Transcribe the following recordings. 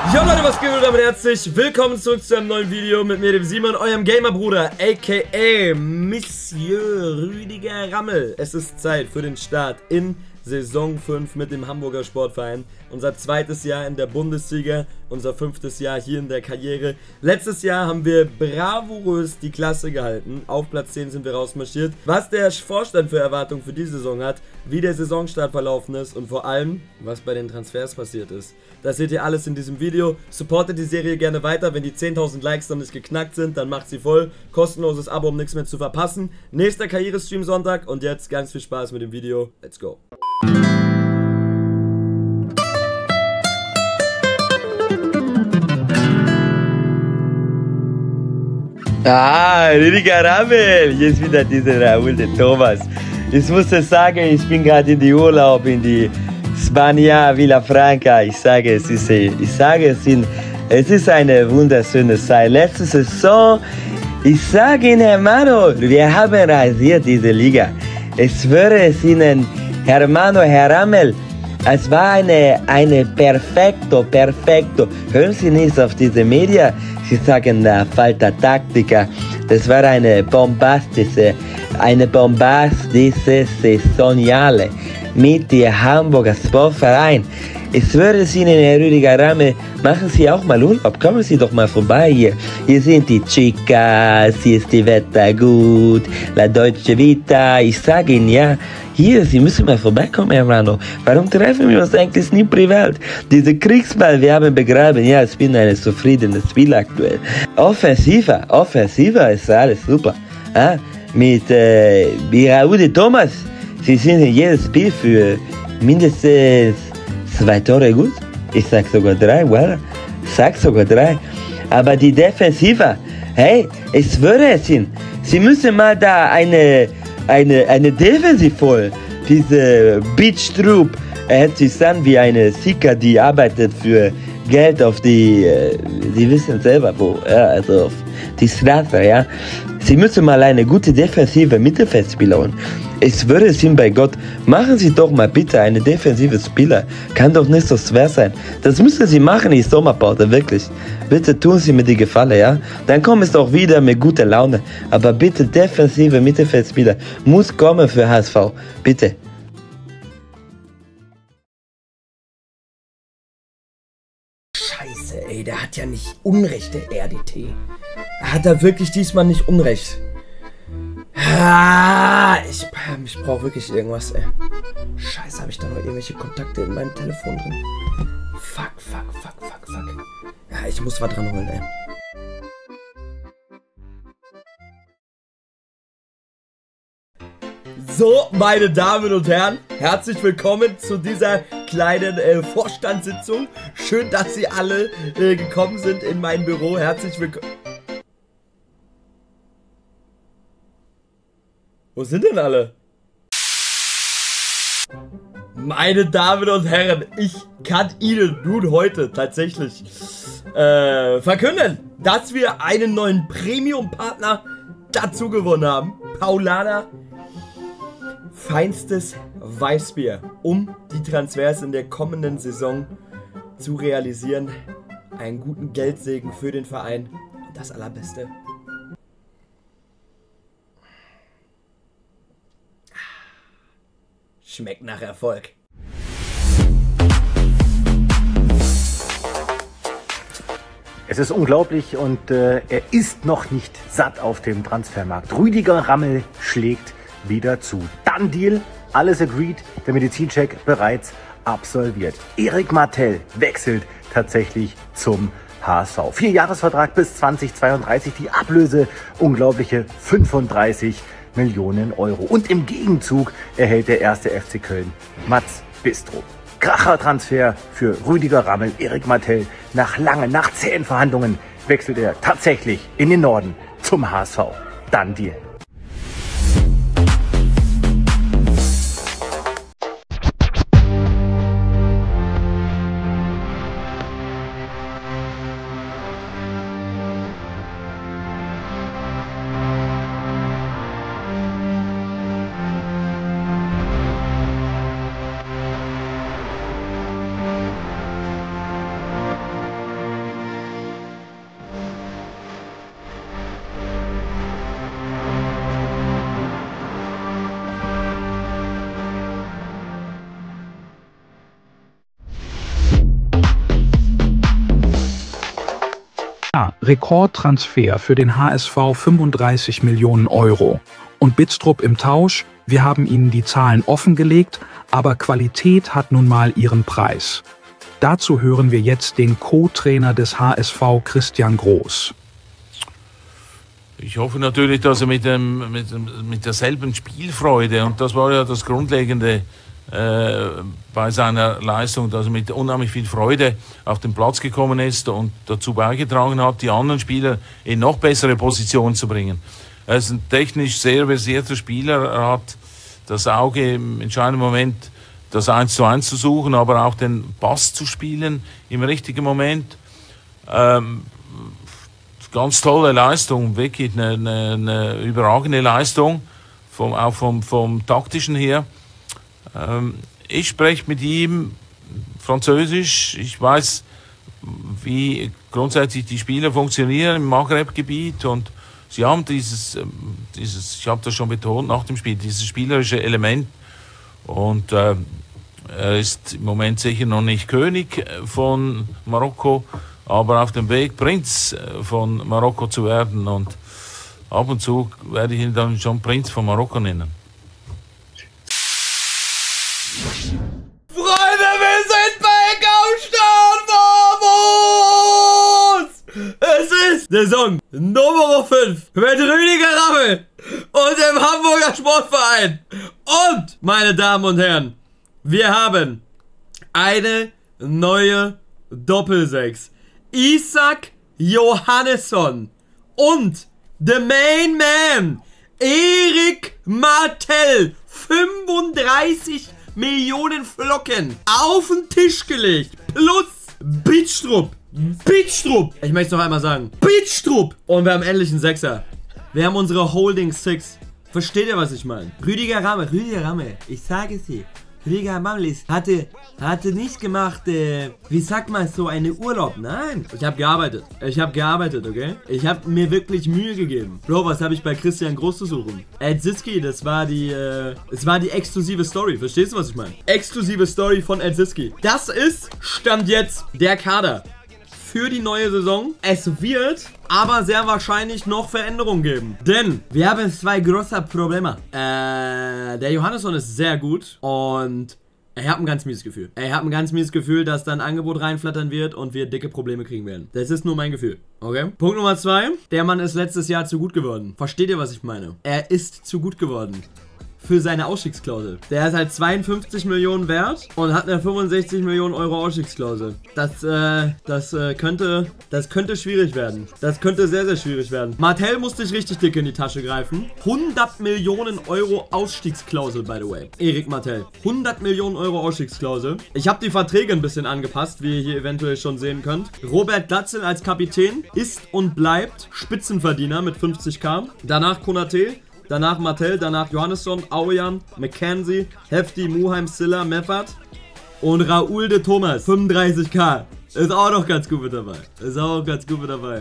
Jo Leute, was geht und damit herzlich willkommen zurück zu einem neuen Video mit mir, dem Simon, eurem Gamerbruder, aka Monsieur Rüdiger Rammel. Es ist Zeit für den Start in Saison 5 mit dem Hamburger Sportverein. Unser zweites Jahr in der Bundesliga, unser 5. Jahr hier in der Karriere. Letztes Jahr haben wir bravourös die Klasse gehalten. Auf Platz 10 sind wir rausmarschiert. Was der Vorstand für Erwartungen für die Saison hat, wie der Saisonstart verlaufen ist und vor allem, was bei den Transfers passiert ist. Das seht ihr alles in diesem Video. Supportet die Serie gerne weiter. Wenn die 10.000 Likes noch nicht geknackt sind, dann macht sie voll. Kostenloses Abo, um nichts mehr zu verpassen. Nächster Karrierestream Sonntag und jetzt ganz viel Spaß mit dem Video. Let's go. Rüdiger Rammel, hier ist wieder dieser Raúl de Thomas. Ich muss sagen, ich bin gerade in die Urlaub, in die Spania, Villafranca. Ich sage, es ist eine wunderschöne Zeit. Letzte Saison, ich sage Ihnen, Hermano, wir haben rasiert diese Liga. Ich schwöre es Ihnen, Hermano, Herr Rammel, es war eine perfekto. Hören Sie nicht auf diese Media, Sie sagen, falta Taktika. Das war eine bombastische Saisonale mit dem Hamburger Sportverein. Ich schwöre es Ihnen, Herr Rüdiger Rammel, machen Sie auch mal Urlaub, kommen Sie doch mal vorbei hier. Hier sind die Chicas, hier ist die Wetter gut, la Deutsche Vita. Ich sage Ihnen, ja, hier, Sie müssen mal vorbeikommen, Hermano. Warum treffen wir uns eigentlich nie privat? Diese Kriegsball, wir haben begraben. Ja, ich bin ein zufriedenes Spiel aktuell. Offensiver ist alles super. Mit Raúl de Thomas, Sie sind in jedes Spiel für mindestens 2 Tore gut. Ich sag sogar 3, voilà. Aber die Defensive, hey, ich schwöre es Ihnen, Sie müssen mal da eine Defensive holen. Diese Beach-Trupp, hört sich an wie eine Sika, die arbeitet für Geld auf die wissen selber wo, ja, also auf die Straße, ja. Sie müssen mal eine gute defensive Mittelfeldspieler holen. Ich schwöre es Ihnen bei Gott, machen Sie doch mal bitte eine defensive Spieler. Kann doch nicht so schwer sein. Das müssen Sie machen in Sommerpause, wirklich. Bitte tun Sie mir die Gefallen, ja? Dann kommen Sie auch wieder mit guter Laune. Aber bitte defensive Mittelfeldspieler muss kommen für HSV. Bitte. Scheiße, ey, der hat ja nicht Unrecht, der RDT. Er hat da wirklich diesmal nicht Unrecht. Ich brauche wirklich irgendwas, ey. Scheiße, habe ich da noch irgendwelche Kontakte in meinem Telefon drin? Fuck. Ja, ich muss was dran holen, ey. So, meine Damen und Herren, herzlich willkommen zu dieser kleinen Vorstandssitzung. Schön, dass Sie alle gekommen sind in mein Büro. Herzlich willkommen. Wo sind denn alle? Meine Damen und Herren, ich kann Ihnen nun heute tatsächlich verkünden, dass wir einen neuen Premium-Partner dazu gewonnen haben. Paulaner, feinstes Weißbier, um die Transfers in der kommenden Saison zu realisieren. Einen guten Geldsegen für den Verein und das Allerbeste. Schmeckt nach Erfolg. Es ist unglaublich und er ist noch nicht satt auf dem Transfermarkt. Rüdiger Rammel schlägt wieder zu. Done Deal, alles agreed, der Medizincheck bereits absolviert. Erik Martell wechselt tatsächlich zum HSV. 4-Jahresvertrag bis 2032, die Ablöse unglaubliche 35 Millionen Euro. Und im Gegenzug erhält der erste FC Köln Mats Bistro. Kracher-Transfer für Rüdiger Rammel. Erik Martell, nach 10 Verhandlungen wechselt er tatsächlich in den Norden zum HSV. Done Deal. Rekordtransfer für den HSV 35 Millionen Euro. Und Bidstrup im Tausch, wir haben Ihnen die Zahlen offengelegt, aber Qualität hat nun mal ihren Preis. Dazu hören wir jetzt den Co-Trainer des HSV, Christian Groß. Ich hoffe natürlich, dass er mit derselben Spielfreude, und das war ja das Grundlegende bei seiner Leistung, dass er mit unheimlich viel Freude auf den Platz gekommen ist und dazu beigetragen hat, die anderen Spieler in noch bessere Positionen zu bringen. Er ist ein technisch sehr versierter Spieler, er hat das Auge im entscheidenden Moment, das 1:1 zu suchen, aber auch den Pass zu spielen im richtigen Moment. Ganz tolle Leistung, wirklich eine überragende Leistung, auch vom Taktischen her. Ich spreche mit ihm Französisch, ich weiß, wie grundsätzlich die Spieler funktionieren im Maghreb-Gebiet und sie haben dieses, ich habe das schon betont nach dem Spiel, dieses spielerische Element und er ist im Moment sicher noch nicht König von Marokko, aber auf dem Weg, Prinz von Marokko zu werden und ab und zu werde ich ihn dann schon Prinz von Marokko nennen. Freunde, wir sind bei Gaustern Vorwurz! Es ist Saison Nummer 5 mit Rüdiger Rammel und dem Hamburger Sportverein. Und, meine Damen und Herren, wir haben eine neue Doppelsechs. Isaac Johannesson und the Main Man Erik Martell, 35 Millionen Flocken auf den Tisch gelegt, plus Bidstrup, ich möchte es noch einmal sagen, Bidstrup, und wir haben endlich einen Sechser, wir haben unsere Holding Six, versteht ihr, was ich meine? Rüdiger Rammel, ich sage es dir, Rüdiger Rammel hatte nicht gemacht, wie sagt man so, eine Urlaub. Nein, ich habe gearbeitet, okay? Ich habe mir wirklich Mühe gegeben. Bro, was habe ich bei Christian Groß zu suchen? Elziski, das war die exklusive Story, verstehst du, was ich meine? Exklusive Story von Elziski. Das ist, Stand jetzt, der Kader für die neue Saison. Es wird aber sehr wahrscheinlich noch Veränderungen geben. Denn wir haben zwei große Probleme. Der Johannesson ist sehr gut und ich habe ein ganz mieses Gefühl. Dass da ein Angebot reinflattern wird und wir dicke Probleme kriegen werden. Das ist nur mein Gefühl. Okay? Punkt Nummer 2. Der Mann ist letztes Jahr zu gut geworden. Versteht ihr, was ich meine? Er ist zu gut geworden. Für seine Ausstiegsklausel. Der ist halt 52 Millionen wert und hat eine 65 Millionen Euro Ausstiegsklausel. Das könnte schwierig werden. Das könnte sehr, sehr schwierig werden. Martell musste ich richtig dick in die Tasche greifen. 100 Millionen Euro Ausstiegsklausel, by the way. Erik Martell. 100 Millionen Euro Ausstiegsklausel. Ich habe die Verträge ein bisschen angepasst, wie ihr hier eventuell schon sehen könnt. Robert Glatzel als Kapitän ist und bleibt Spitzenverdiener mit 50.000. Danach Konate. Danach Martell, danach Johannesson, Aujan, McKenzie, Hefti, Muheim, Silla, Meffert und Raoul de Thomas, 35.000. Ist auch noch ganz gut mit dabei.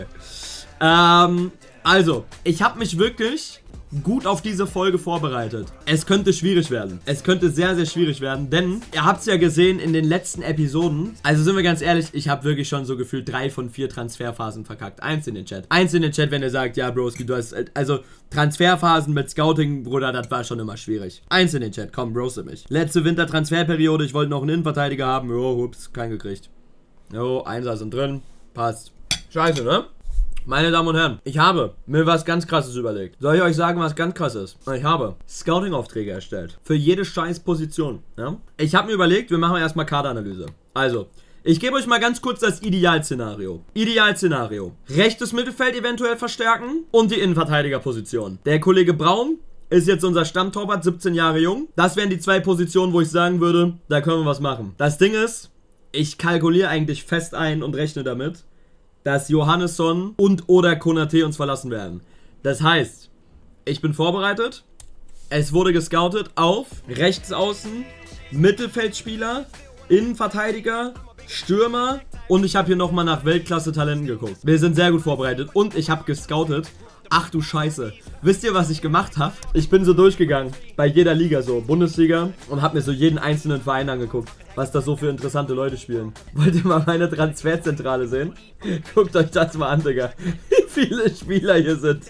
Also, ich habe mich wirklich gut auf diese Folge vorbereitet. Es könnte schwierig werden. Es könnte sehr, sehr schwierig werden, denn ihr habt es ja gesehen in den letzten Episoden. Also sind wir ganz ehrlich, ich habe wirklich schon so gefühlt 3 von 4 Transferphasen verkackt. Eins in den Chat, wenn ihr sagt, ja Broski, du hast, also Transferphasen mit Scouting, Bruder, das war schon immer schwierig. Eins in den Chat, komm, roaste mich. Letzte Wintertransferperiode, ich wollte noch einen Innenverteidiger haben. Jo, ups, keinen gekriegt. Jo, Einser sind drin, passt. Scheiße, ne? Meine Damen und Herren, ich habe mir was ganz Krasses überlegt. Soll ich euch sagen, was ganz krass ist? Ich habe Scouting-Aufträge erstellt. Für jede scheiß Position. Ja? Ich habe mir überlegt, wir machen erstmal Kaderanalyse. Also, ich gebe euch mal ganz kurz das Idealszenario. Rechtes Mittelfeld eventuell verstärken und die Innenverteidigerposition. Der Kollege Braun ist jetzt unser Stammtorwart, 17 Jahre jung. Das wären die 2 Positionen, wo ich sagen würde, da können wir was machen. Das Ding ist, ich kalkuliere eigentlich fest ein und rechne damit, dass Johannesson und oder Konate uns verlassen werden. Das heißt, ich bin vorbereitet. Es wurde gescoutet auf Rechtsaußen, Mittelfeldspieler, Innenverteidiger, Stürmer und ich habe hier nochmal nach Weltklasse-Talenten geguckt. Wir sind sehr gut vorbereitet und ich habe gescoutet Ach du Scheiße. Wisst ihr, was ich gemacht habe? Ich bin so durchgegangen, bei jeder Liga so, Bundesliga, und habe mir so jeden einzelnen Verein angeguckt, was da so für interessante Leute spielen. Wollt ihr mal meine Transferzentrale sehen? Guckt euch das mal an, Digga. Wie viele Spieler hier sind.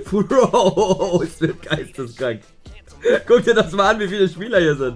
Bro, es wird geisteskrank. Guck dir das mal an, wie viele Spieler hier sind.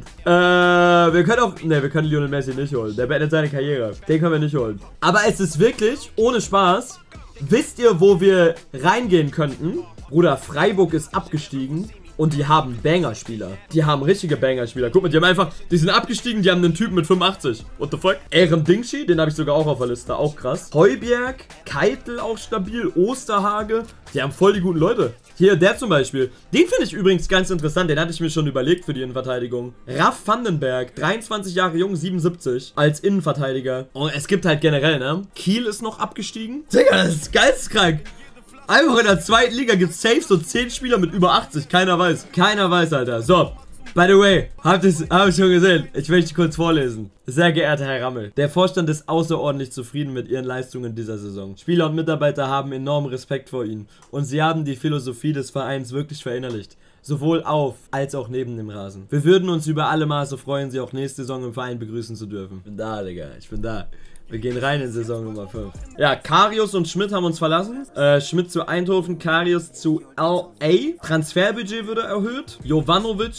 Wir können auch... Ne, wir können Lionel Messi nicht holen. Der beendet seine Karriere. Den können wir nicht holen. Aber es ist wirklich, ohne Spaß, wisst ihr, wo wir reingehen könnten? Bruder, Freiburg ist abgestiegen. Und die haben Banger-Spieler. Die haben richtige Banger-Spieler. Guck mal, die haben einfach... Die sind abgestiegen, die haben einen Typen mit 85. What the fuck? Eren Dingshi, den habe ich sogar auch auf der Liste. Auch krass. Heuberg, Keitel auch stabil. Osterhage. Die haben voll die guten Leute. Hier, der zum Beispiel. Den finde ich übrigens ganz interessant. Den hatte ich mir schon überlegt für die Innenverteidigung. Raff Vandenberg, 23 Jahre jung, 77. Als Innenverteidiger. Und es gibt halt generell, ne? Kiel ist noch abgestiegen. Digga, das ist geisteskrank. Einfach in der zweiten Liga gibt es safe so 10 Spieler mit über 80. Keiner weiß. Keiner weiß, Alter. So. By the way, hab ich schon gesehen. Ich möchte kurz vorlesen. Sehr geehrter Herr Rammel, der Vorstand ist außerordentlich zufrieden mit Ihren Leistungen dieser Saison. Spieler und Mitarbeiter haben enormen Respekt vor Ihnen und Sie haben die Philosophie des Vereins wirklich verinnerlicht. Sowohl auf als auch neben dem Rasen. Wir würden uns über alle Maße freuen, Sie auch nächste Saison im Verein begrüßen zu dürfen. Ich bin da, Digga. Ich bin da. Wir gehen rein in Saison Nummer 5. Ja, Karius und Schmidt haben uns verlassen. Schmidt zu Eindhoven, Karius zu LA. Transferbudget wurde erhöht. Jovanovic,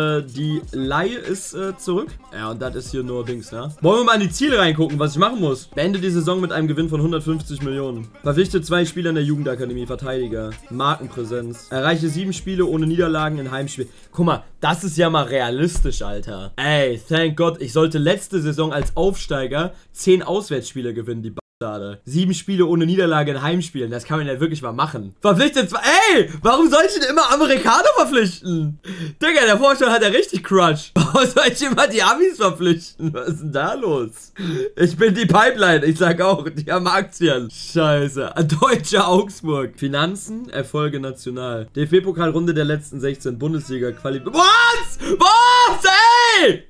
die Leihe ist zurück. Ja, und das ist hier nur Dings, ne? Wollen wir mal in die Ziele reingucken, was ich machen muss? Beende die Saison mit einem Gewinn von 150 Millionen. Verpflichte 2 Spieler in der Jugendakademie, Verteidiger. Markenpräsenz. Erreiche 7 Spiele ohne Niederlagen in Heimspielen. Guck mal, das ist ja mal realistisch, Alter. Ey, thank God, ich sollte letzte Saison als Aufsteiger 10 Auswärtsspiele gewinnen, die Bastarde. 7 Spiele ohne Niederlage in Heimspielen, das kann man ja wirklich mal machen. Verpflichtet zwar, ey, warum soll ich denn immer Amerikaner verpflichten? Digga, der Vorstand hat ja richtig Crutch. Warum soll ich immer die Amis verpflichten? Was ist denn da los? Ich bin die Pipeline, ich sag auch, die haben Aktien. Scheiße. Deutsche Augsburg. Finanzen, Erfolge national. DFB-Pokalrunde der letzten 16 Bundesliga Qualität. Was? Was? Ey!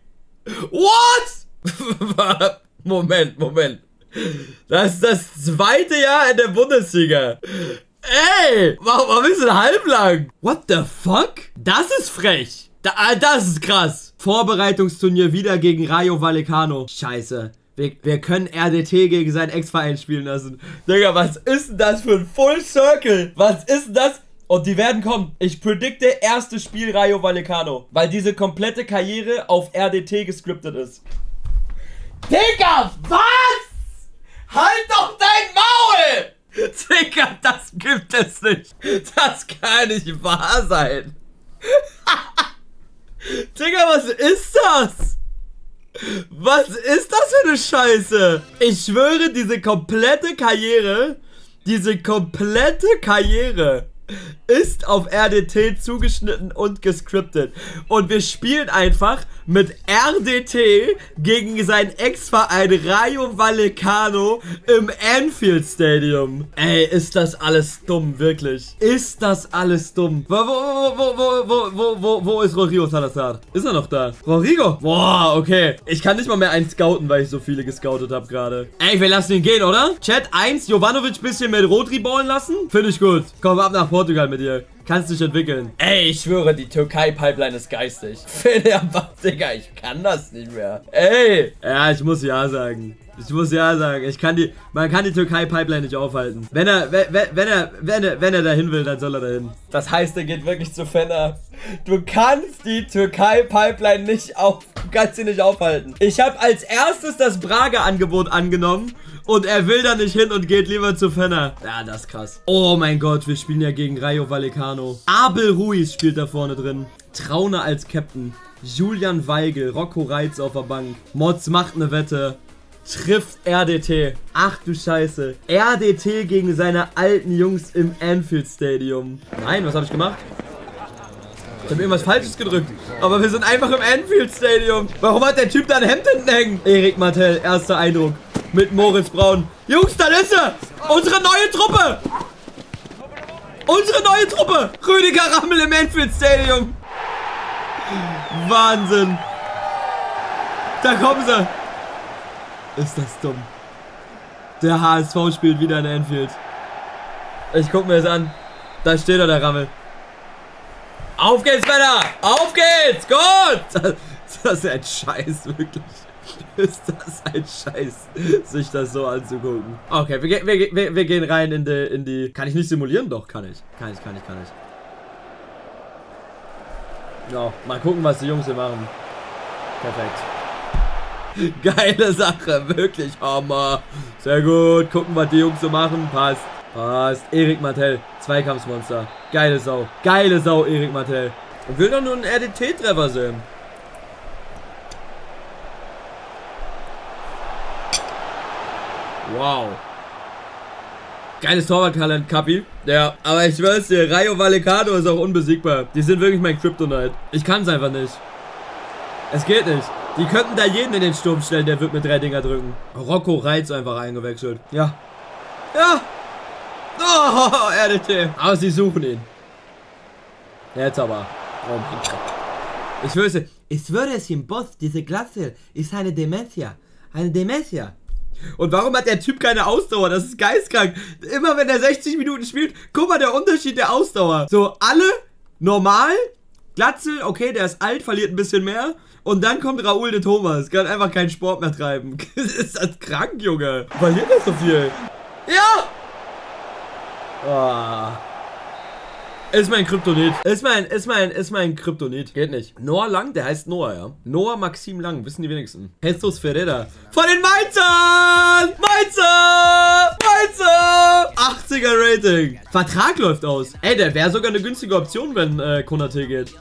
What? Moment. Das ist das 2. Jahr in der Bundesliga. Ey, warum ist denn halblang? What the fuck? Das ist frech. Das ist krass. Vorbereitungsturnier wieder gegen Rayo Vallecano. Scheiße. Wir können RDT gegen seinen Ex-Verein spielen lassen. Digga, was ist denn das für ein Full Circle? Was ist denn das? Und die werden kommen. Ich predikte erstes Spiel Rayo Vallecano. Weil diese komplette Karriere auf RDT gescriptet ist. Digga, was? Halt doch dein Maul! Digga, das gibt es nicht. Das kann nicht wahr sein. Digga, was ist das? Was ist das für eine Scheiße? Ich schwöre, diese komplette Karriere ist auf RDT zugeschnitten und gescriptet. Und wir spielen einfach mit RDT gegen seinen Ex-Verein Rayo Vallecano im Anfield Stadium. Ey, ist das alles dumm, wirklich. Ist das alles dumm. Wo ist Rodrigo Salazar? Ist er noch da? Rodrigo? Boah, okay. Ich kann nicht mal mehr einen scouten, weil ich so viele gescoutet habe gerade. Ey, wir lassen ihn gehen, oder? Chat 1, Jovanovic bisschen mit Rodri ballen lassen? Finde ich gut. Komm ab nach Portugal mit dir. Kannst dich entwickeln. Ey, ich schwöre, die Türkei-Pipeline ist geistig. Digga, ich kann das nicht mehr. Ey. Ja, ich muss ja sagen. Man kann die Türkei-Pipeline nicht aufhalten. Wenn er dahin will, dann soll er dahin. Das heißt, er geht wirklich zu Fenner. Du kannst die Türkei-Pipeline nicht aufhalten. Ich habe als erstes das Braga-Angebot angenommen. Und er will da nicht hin und geht lieber zu Fenner. Ja, das ist krass. Oh mein Gott, wir spielen ja gegen Rayo Vallecano. Abel Ruiz spielt da vorne drin. Trauner als Captain. Julian Weigel, Rocco Reitz auf der Bank. Mods macht eine Wette. Trifft RDT. Ach du Scheiße. RDT gegen seine alten Jungs im Anfield Stadium. Nein, was habe ich gemacht? Ich habe irgendwas Falsches gedrückt. Aber wir sind einfach im Anfield Stadium. Warum hat der Typ da ein Hemd hinten hängen? Erik Martell, erster Eindruck. Mit Moritz Braun. Jungs, da ist er! Unsere neue Truppe! Rüdiger Rammel im Anfield Stadium! Wahnsinn! Da kommen sie! Ist das dumm. Der HSV spielt wieder in Anfield. Ich guck mir das an. Da steht er, der Rammel. Auf geht's, Männer! Auf geht's! Gut! Das ist ein Scheiß, wirklich. Ist das ein Scheiß, sich das so anzugucken. Okay, wir gehen rein in die... Kann ich nicht simulieren? Doch, kann ich. Kann ich. Ja, mal gucken, was die Jungs hier machen. Perfekt. Geile Sache, wirklich Hammer. Sehr gut, gucken, was die Jungs so machen. Passt. Erik Martell, Zweikampfsmonster. Geile Sau, Erik Martell. Und will doch nur einen RDT-Treffer sehen. Wow. Geiles Torwarttalent, Kapi. Ja, aber ich schwör's dir, Rayo Vallecano ist auch unbesiegbar. Die sind wirklich mein Kryptonite. Ich kann's einfach nicht. Es geht nicht. Die könnten da jeden in den Sturm stellen, der wird mit 3 Dinger drücken. Rocco Reitz einfach eingewechselt. Ja. Ja. Oh, RDT. Aber sie suchen ihn. Jetzt aber. Oh mein Gott. Ich schwöre es ihm, Boss, diese Klasse ist eine Dementia. Eine Dementia. Und warum hat der Typ keine Ausdauer? Das ist geistkrank. Immer wenn er 60 Minuten spielt, guck mal der Unterschied der Ausdauer. So, alle normal. Glatzel, okay, der ist alt, verliert ein bisschen mehr. Und dann kommt Raúl de Thomas. Kann einfach keinen Sport mehr treiben. Ist das krank, Junge? Verliert das so viel? Ja! Oh. Ist mein Kryptonit. Ist mein Kryptonit. Geht nicht. Noah Lang, der heißt Noah, ja. Noah Maxim Lang, wissen die wenigsten. Jesus Ferreira. Von den Mainzern! Mainzer! 80er Rating. Vertrag läuft aus. Ey, der wäre sogar eine günstige Option, wenn Konate geht.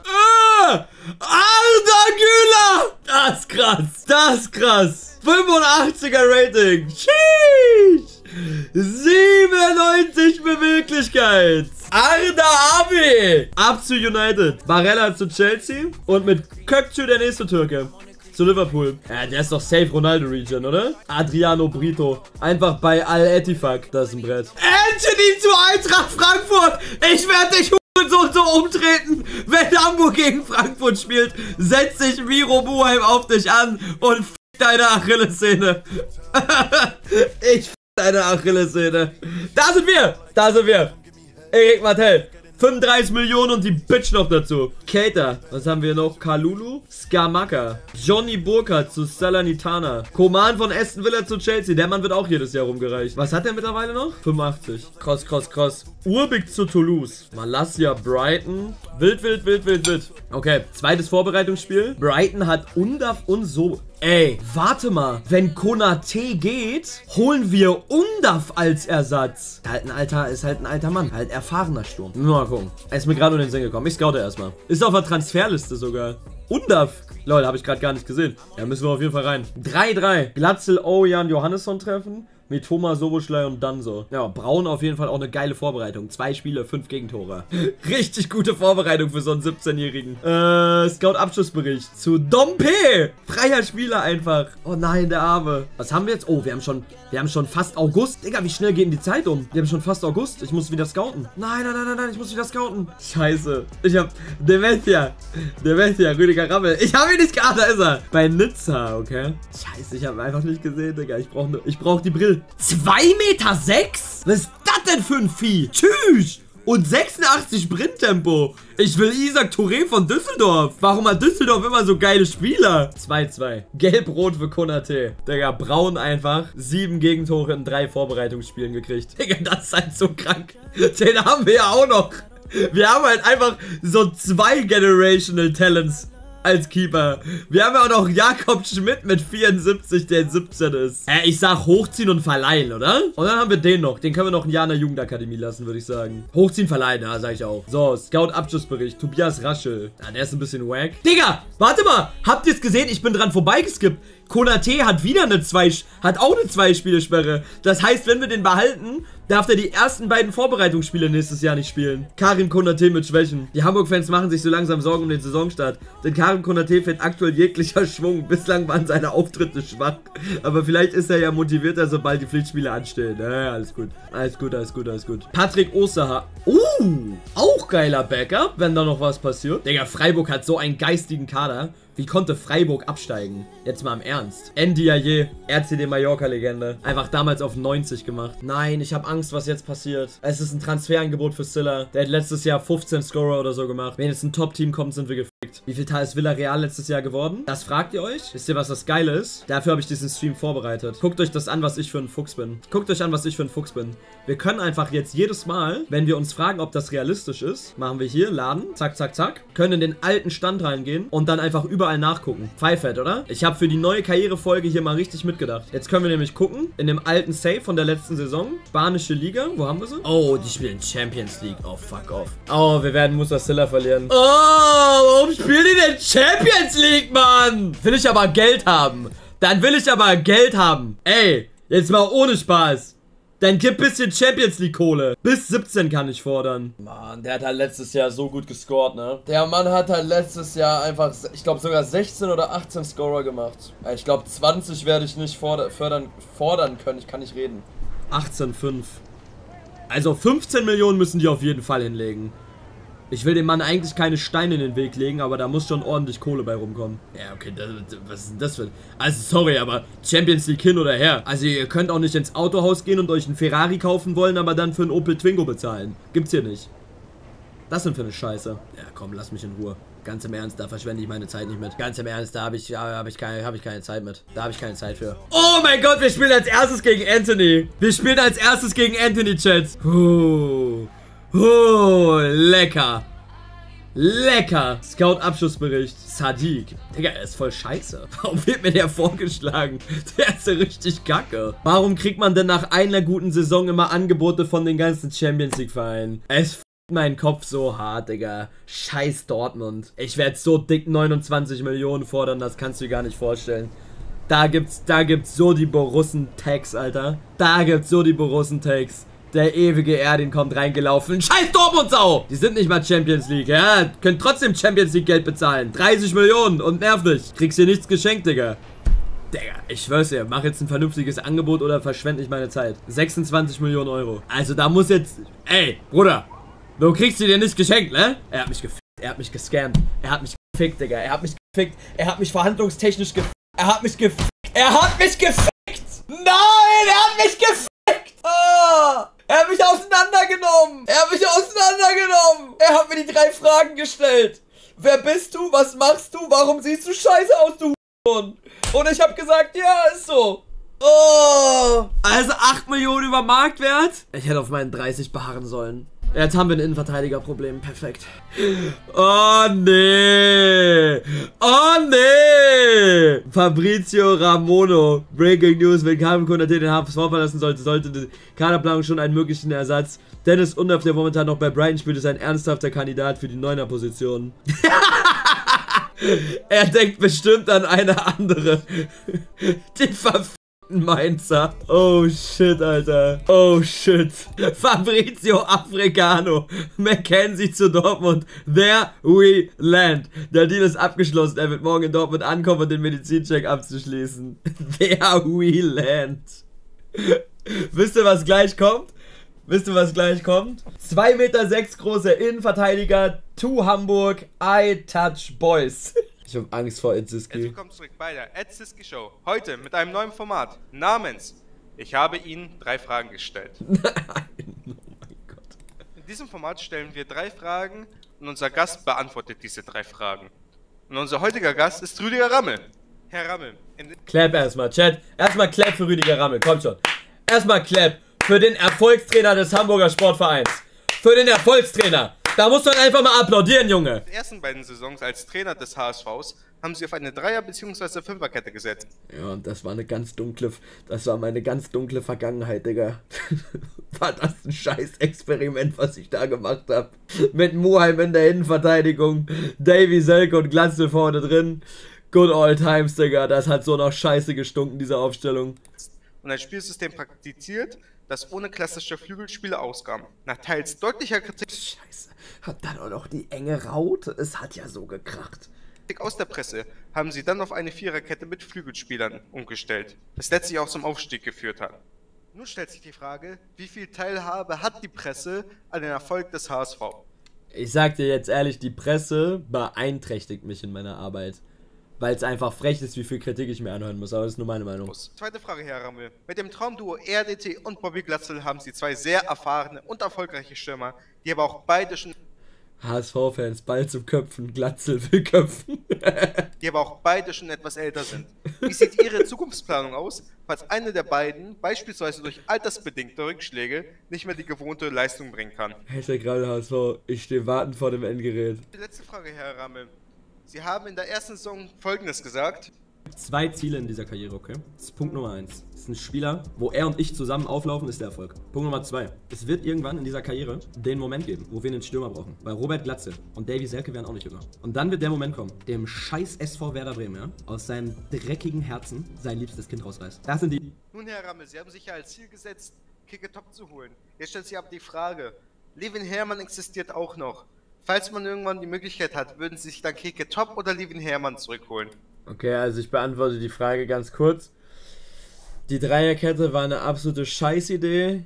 Arda Güler! Das ist krass. 85er Rating. Sheesh. 97 Beweglichkeit. Arda Abi. Ab zu United. Barella zu Chelsea. Und mit Kökçü der nächste Türke. Zu Liverpool. Ja, der ist doch safe Ronaldo-Region, oder? Adriano Brito. Einfach bei Al-Ettifaq. Das ist ein Brett. Anthony zu Eintracht Frankfurt. Ich werde dich so umtreten. Wenn Hamburg gegen Frankfurt spielt, setzt sich Miro Buheim auf dich an und f*** deine Achillessehne. Ich f*** deine Achillessehne. Da sind wir. Erik Martell. 35 Millionen und die Bitch noch dazu. Keita. Was haben wir noch? Kalulu. Skamaka. Johnny Burkhardt zu Salernitana. Coman von Aston Villa zu Chelsea. Der Mann wird auch jedes Jahr rumgereicht. Was hat der mittlerweile noch? 85. Cross. Urbik zu Toulouse. Malaysia Brighton. Wild. Okay, zweites Vorbereitungsspiel. Brighton hat Undav und so. Ey, warte mal. Wenn Konate geht, holen wir Undav als Ersatz. Ist halt ein alter Mann. Halt erfahrener Sturm. Mal gucken. Er ist mir gerade in den Sinn gekommen. Ich scoute erstmal. Ist auf der Transferliste sogar. Undav. Leute, habe ich gerade gar nicht gesehen. Ja, müssen wir auf jeden Fall rein. 3-3. Glatzel, Ojan, Johannesson treffen. Mit Thomas, Soboschlei und Danso. Ja, Braun auf jeden Fall auch eine geile Vorbereitung. 2 Spiele, 5 Gegentore. Richtig gute Vorbereitung für so einen 17-Jährigen. Scout-Abschlussbericht zu Dompe. Freier Spieler einfach. Oh nein, der Arme. Was haben wir jetzt? Oh, wir haben schon fast August. Digga, wie schnell geht denn die Zeit um? Wir haben schon fast August. Ich muss wieder scouten. Nein, ich muss wieder scouten. Scheiße. Ich hab Dementia, Rüdiger Rammel. Ich habe ihn nicht gehabt, da ist er. Bei Nizza, okay. Scheiße, ich habe einfach nicht gesehen, Digga. Ich brauch die Brille. 2,6 Meter? Was ist das denn für ein Vieh? Tschüss! Und 86 Sprinttempo. Ich will Isaac Touré von Düsseldorf. Warum hat Düsseldorf immer so geile Spieler? 2-2. Gelb-Rot für Konate. Digga, Braun einfach. 7 Gegentore in 3 Vorbereitungsspielen gekriegt. Digga, das ist halt so krank. Den haben wir ja auch noch. Wir haben halt einfach so 2 Generational Talents als Keeper. Wir haben ja auch noch Jakob Schmidt mit 74, der 17 ist. Ich sag hochziehen und verleihen, oder? Und dann haben wir den noch. Den können wir noch ein Jahr in der Jugendakademie lassen, würde ich sagen. Hochziehen, verleihen, ja, sag ich auch. So, Scout-Abschlussbericht. Tobias Raschel. Ja, der ist ein bisschen wack. Digga, warte mal. Habt ihr es gesehen? Ich bin dran vorbeigeskippt. Konate hat wieder auch eine 2-Spiele-Sperre. Das heißt, wenn wir den behalten, darf er die ersten beiden Vorbereitungsspiele nächstes Jahr nicht spielen. Karim Konate mit Schwächen. Die Hamburg-Fans machen sich so langsam Sorgen um den Saisonstart. Denn Karim Konate fehlt aktuell jeglicher Schwung. Bislang waren seine Auftritte schwach. Aber vielleicht ist er ja motivierter, sobald die Pflichtspiele anstehen. Ja, alles gut. Alles gut. Patrick Osterhaar. Auch geiler Backup, wenn da noch was passiert. Digga, Freiburg hat so einen geistigen Kader. Wie konnte Freiburg absteigen? Jetzt mal im Ernst. Ndiaye, RCD Mallorca-Legende. Einfach damals auf 90 gemacht. Nein, ich habe Angst, was jetzt passiert. Es ist ein Transferangebot für Silla. Der hat letztes Jahr 15 Scorer oder so gemacht. Wenn jetzt ein Top-Team kommt, sind wir gefickt. Wie viel Teil ist Villarreal letztes Jahr geworden? Das fragt ihr euch? Wisst ihr, was das Geile ist? Dafür habe ich diesen Stream vorbereitet. Guckt euch das an, was ich für ein Fuchs bin. Guckt euch an, was ich für ein Fuchs bin. Wir können einfach jetzt jedes Mal, wenn wir uns fragen, ob das realistisch ist, machen wir hier, laden, zack, zack, zack, können in den alten Stand reingehen und dann einfach überall nachgucken. Pfeifett, oder? Ich habe für die neue Karrierefolge hier mal richtig mitgedacht. Jetzt können wir nämlich gucken, in dem alten Save von der letzten Saison, Spanische Liga, wo haben wir sie? Oh, die spielen Champions League. Oh, fuck off. Oh, wir werden Musa Silla verlieren. Oh, warum spielen die denn Champions League, Mann? Will ich aber Geld haben. Dann will ich aber Geld haben. Ey, jetzt mal ohne Spaß. Dann gib bisschen Champions League Kohle. Bis 17 kann ich fordern. Mann, der hat halt letztes Jahr so gut gescored, ne? Der Mann hat halt letztes Jahr einfach, ich glaube sogar 16 oder 18 Scorer gemacht. Ich glaube 20 werde ich nicht fordern können. Ich kann nicht reden. 18,5. Also 15 Millionen müssen die auf jeden Fall hinlegen. Ich will dem Mann eigentlich keine Steine in den Weg legen, aber da muss schon ordentlich Kohle bei rumkommen. Ja, okay, was ist denn das für... Also, sorry, aber Champions League hin oder her. Also, ihr könnt auch nicht ins Autohaus gehen und euch einen Ferrari kaufen wollen, aber dann für einen Opel Twingo bezahlen. Gibt's hier nicht. Das sind für eine Scheiße. Ja, komm, lass mich in Ruhe. Ganz im Ernst, da verschwende ich meine Zeit nicht mit. Ganz im Ernst, da habe ich keine Zeit mit. Da habe ich keine Zeit für. Oh mein Gott, wir spielen als erstes gegen Anthony. Wir spielen als erstes gegen Anthony, Chat. Oh, lecker. Lecker. Scout-Abschlussbericht. Sadiq. Digga, er ist voll scheiße. Warum wird mir der vorgeschlagen? Der ist ja richtig kacke. Warum kriegt man denn nach einer guten Saison immer Angebote von den ganzen Champions League-Vereinen? Es f***t meinen Kopf so hart, Digga. Scheiß Dortmund. Ich werde so dick 29 Millionen fordern, das kannst du dir gar nicht vorstellen. Da gibt's so die Borussen-Tags, Alter. Da gibt's so die Borussen-Tags. Der ewige Erdin kommt reingelaufen. Scheiß Dortmund-Sau! Die sind nicht mal Champions League, ja? Könnt trotzdem Champions League Geld bezahlen. 30 Millionen und nerv nicht. Kriegst hier nichts geschenkt, Digga. Digga, ich schwör's dir, mach jetzt ein vernünftiges Angebot oder verschwende ich meine Zeit. 26 Millionen Euro. Also da muss jetzt... Ey, Bruder. Du kriegst sie dir nicht geschenkt, ne? Er hat mich gefickt. Er hat mich gescammt. Er hat mich gefickt, Digga. Er hat mich gefickt. Er hat mich verhandlungstechnisch gefickt. Er hat mich gefickt. Er hat mich gefickt! Nein! Er hat mich gefickt! Oh! Er hat mich auseinandergenommen! Er hat mich auseinandergenommen! Er hat mir die 3 Fragen gestellt. Wer bist du? Was machst du? Warum siehst du scheiße aus, du Hurensohn? Und ich hab gesagt, ja, ist so. Oh! Also 8 Millionen über Marktwert? Ich hätte auf meinen 30 beharren sollen. Jetzt haben wir ein Innenverteidigerproblem. Perfekt. Oh, nee. Oh, nee. Fabrizio Ramono. Breaking News. Wenn Carmen Konate den HSV verlassen sollte die Kaderplanung schon einen möglichen Ersatz. Dennis Undaff, der momentan noch bei Brighton spielt, ist ein ernsthafter Kandidat für die 9er-Position. Er denkt bestimmt an eine andere. Die verfickten Mainzer. Oh shit, Alter. Oh shit. Fabrizio Africano. Mackenzie zu Dortmund. There we land. Der Deal ist abgeschlossen. Er wird morgen in Dortmund ankommen und den Medizincheck abzuschließen. There we land. Wisst ihr, was gleich kommt? Wisst ihr, was gleich kommt? 2,6 Meter großer Innenverteidiger. To Hamburg. I touch boys. Ich hab Angst vor Edziski. Willkommen zurück bei der Edziski Show. Heute mit einem neuen Format namens Ich habe Ihnen 3 Fragen gestellt. Nein, oh mein Gott. In diesem Format stellen wir 3 Fragen und unser Gast beantwortet diese 3 Fragen. Und unser heutiger Gast ist Rüdiger Rammel. Herr Rammel. Clap erstmal, Chat. Erstmal Clap für Rüdiger Rammel. Kommt schon. Erstmal Clap für den Erfolgstrainer des Hamburger Sportvereins. Für den Erfolgstrainer. Da muss man einfach mal applaudieren, Junge. In den ersten beiden Saisons als Trainer des HSVs haben sie auf eine 3er- bzw. 5er-Kette gesetzt. Ja, und das war eine ganz dunkle, das war meine ganz dunkle Vergangenheit, Digga. War das ein scheiß Experiment, was ich da gemacht habe. Mit Muheim in der Innenverteidigung, Davy Selke und Glatzel vorne drin. Good old times, Digga. Das hat so nach Scheiße gestunken, diese Aufstellung. Und ein Spielsystem praktiziert, das ohne klassische Flügelspieler auskam. Nach teils deutlicher Kritik Scheiße, hat dann auch noch die enge Raute? Es hat ja so gekracht. aus der Presse haben sie dann auf eine 4er-Kette mit Flügelspielern umgestellt, das letztlich auch zum Aufstieg geführt hat. Nun stellt sich die Frage, wie viel Teilhabe hat die Presse an dem Erfolg des HSV? Ich sag dir jetzt ehrlich, die Presse beeinträchtigt mich in meiner Arbeit. weil es einfach frech ist, wie viel Kritik ich mir anhören muss, aber das ist nur meine Meinung. Zweite Frage, Herr Rammel. Mit dem Traumduo RDT und Bobby Glatzel haben Sie zwei sehr erfahrene und erfolgreiche Stürmer, die aber auch beide schon HSV-Fans, Ball zum Köpfen, Glatzel will köpfen. etwas älter sind. Wie sieht Ihre Zukunftsplanung aus, falls einer der beiden beispielsweise durch altersbedingte Rückschläge nicht mehr die gewohnte Leistung bringen kann? Hashtag gerade HSV, ich stehe warten vor dem Endgerät. Die letzte Frage, Herr Rammel. Sie haben in der ersten Saison Folgendes gesagt. 2 Ziele in dieser Karriere, okay? Das ist Punkt Nummer 1. Das ist ein Spieler, wo er und ich zusammen auflaufen, ist der Erfolg. Punkt Nummer 2. Es wird irgendwann in dieser Karriere den Moment geben, wo wir einen Stürmer brauchen. Weil Robert Glatze und Davy Selke wären auch nicht jünger. Und dann wird der Moment kommen, dem scheiß SV Werder Bremen, ja, aus seinem dreckigen Herzen sein liebstes Kind rausreißt. Das sind die... Nun, Herr Rammel, Sie haben sich ja als Ziel gesetzt, Keke Top zu holen. Jetzt stellt sich aber die Frage, Levin Herrmann existiert auch noch. Falls man irgendwann die Möglichkeit hat, würden Sie sich dann Keke Top oder Levin Herrmann zurückholen? Okay, also ich beantworte die Frage ganz kurz. Die Dreierkette war eine absolute Scheißidee.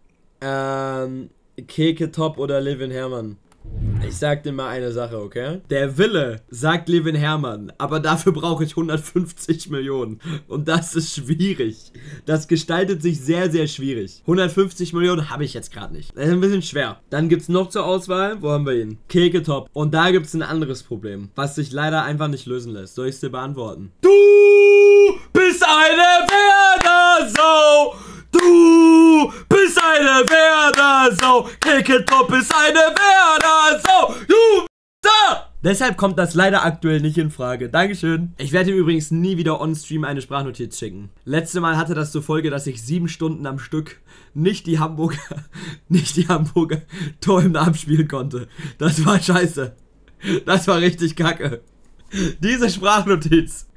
Keke Top oder Levin Herrmann? Ich sag dir mal eine Sache, okay? Der Wille sagt Levin Herrmann, aber dafür brauche ich 150 Millionen. Und das ist schwierig. Das gestaltet sich sehr, sehr schwierig. 150 Millionen habe ich jetzt gerade nicht. Das ist ein bisschen schwer. Dann gibt es noch zur Auswahl, wo haben wir ihn? Keke Top. Und da gibt es ein anderes Problem, was sich leider einfach nicht lösen lässt. Soll ich es dir beantworten? Du bist eine Werder-Sau! Du bist eine Werder-Sau! Keke Top ist eine Werder-Sau! Du da! Deshalb kommt das leider aktuell nicht in Frage. Dankeschön. Ich werde ihm übrigens nie wieder on-stream eine Sprachnotiz schicken. Letztes Mal hatte das zur Folge, dass ich 7 Stunden am Stück nicht die Hamburger Torhymne abspielen konnte. Das war scheiße. Das war richtig kacke. Diese Sprachnotiz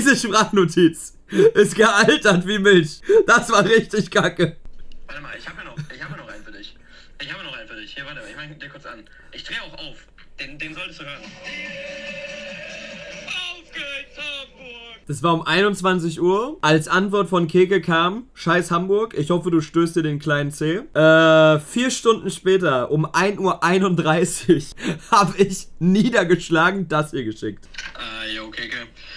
ist gealtert wie Milch. Das war richtig kacke. Warte mal, ich habe ja noch einen für dich. Hier, warte mal, ich mach dir kurz an. Ich drehe auch auf. Den solltest du hören. Auf geht's, Hamburg! Das war um 21 Uhr. Als Antwort von Keke kam: Scheiß Hamburg, ich hoffe, du stößt dir den kleinen C. 4 Stunden später, um 1:31 Uhr, habe ich niedergeschlagen das hier geschickt. Jo, Keke.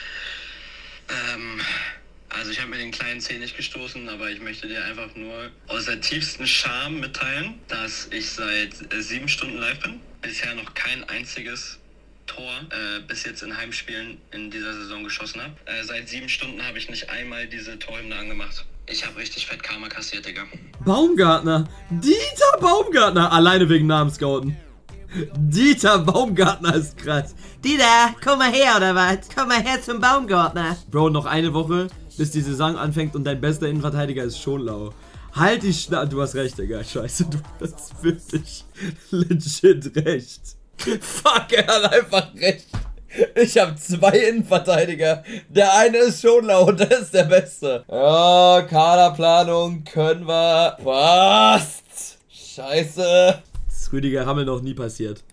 Also ich habe mir den kleinen C nicht gestoßen, aber ich möchte dir einfach nur aus der tiefsten Scham mitteilen, dass ich seit 7 Stunden live bin. Bisher noch kein einziges Tor bis jetzt in Heimspielen in dieser Saison geschossen habe. Seit 7 Stunden habe ich nicht einmal diese Torhymne angemacht. Ich habe richtig fett Karma kassiert, Digga. Baumgartner. Dieter Baumgartner. Alleine wegen Namenscouten. Dieter Baumgartner ist krass. Dieter, komm mal her, oder was? Komm mal her zum Baumgartner. Bro, noch eine Woche, bis die Saison anfängt und dein bester Innenverteidiger ist Schonlau. Halt die Schnauze. Du hast recht, Digga. Scheiße, du hast wirklich legit recht. Fuck, er hat einfach recht. Ich habe 2 Innenverteidiger. Der eine ist Schonlau und der ist der Beste. Ja, Kaderplanung können wir. Was? Scheiße. Das ist Rüdiger Rammel noch nie passiert.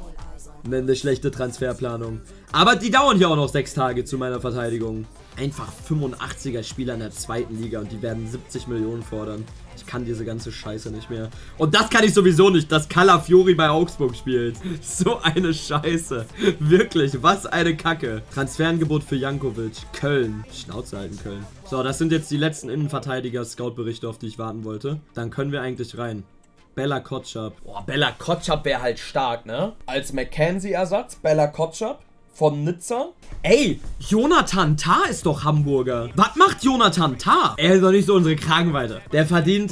Eine schlechte Transferplanung. Aber die dauern hier auch noch 6 Tage zu meiner Verteidigung. Einfach 85er Spieler in der 2. Liga und die werden 70 Millionen fordern. Ich kann diese ganze Scheiße nicht mehr. Und das kann ich sowieso nicht, dass Calafiori bei Augsburg spielt. So eine Scheiße. Wirklich, was eine Kacke. Transferangebot für Jankovic. Köln. Schnauze halten, Köln. So, das sind jetzt die letzten Innenverteidiger-Scout-Berichte, auf die ich warten wollte. Dann können wir eigentlich rein. Bella Kotschap. Boah, Bella Kotschap wäre halt stark, ne? Als McKenzie-Ersatz. Bella Kotschap. Von Nizza. Ey, Jonathan Tah ist doch Hamburger. Was macht Jonathan Tah? Er ist doch nicht so unsere Kragenweite. Der verdient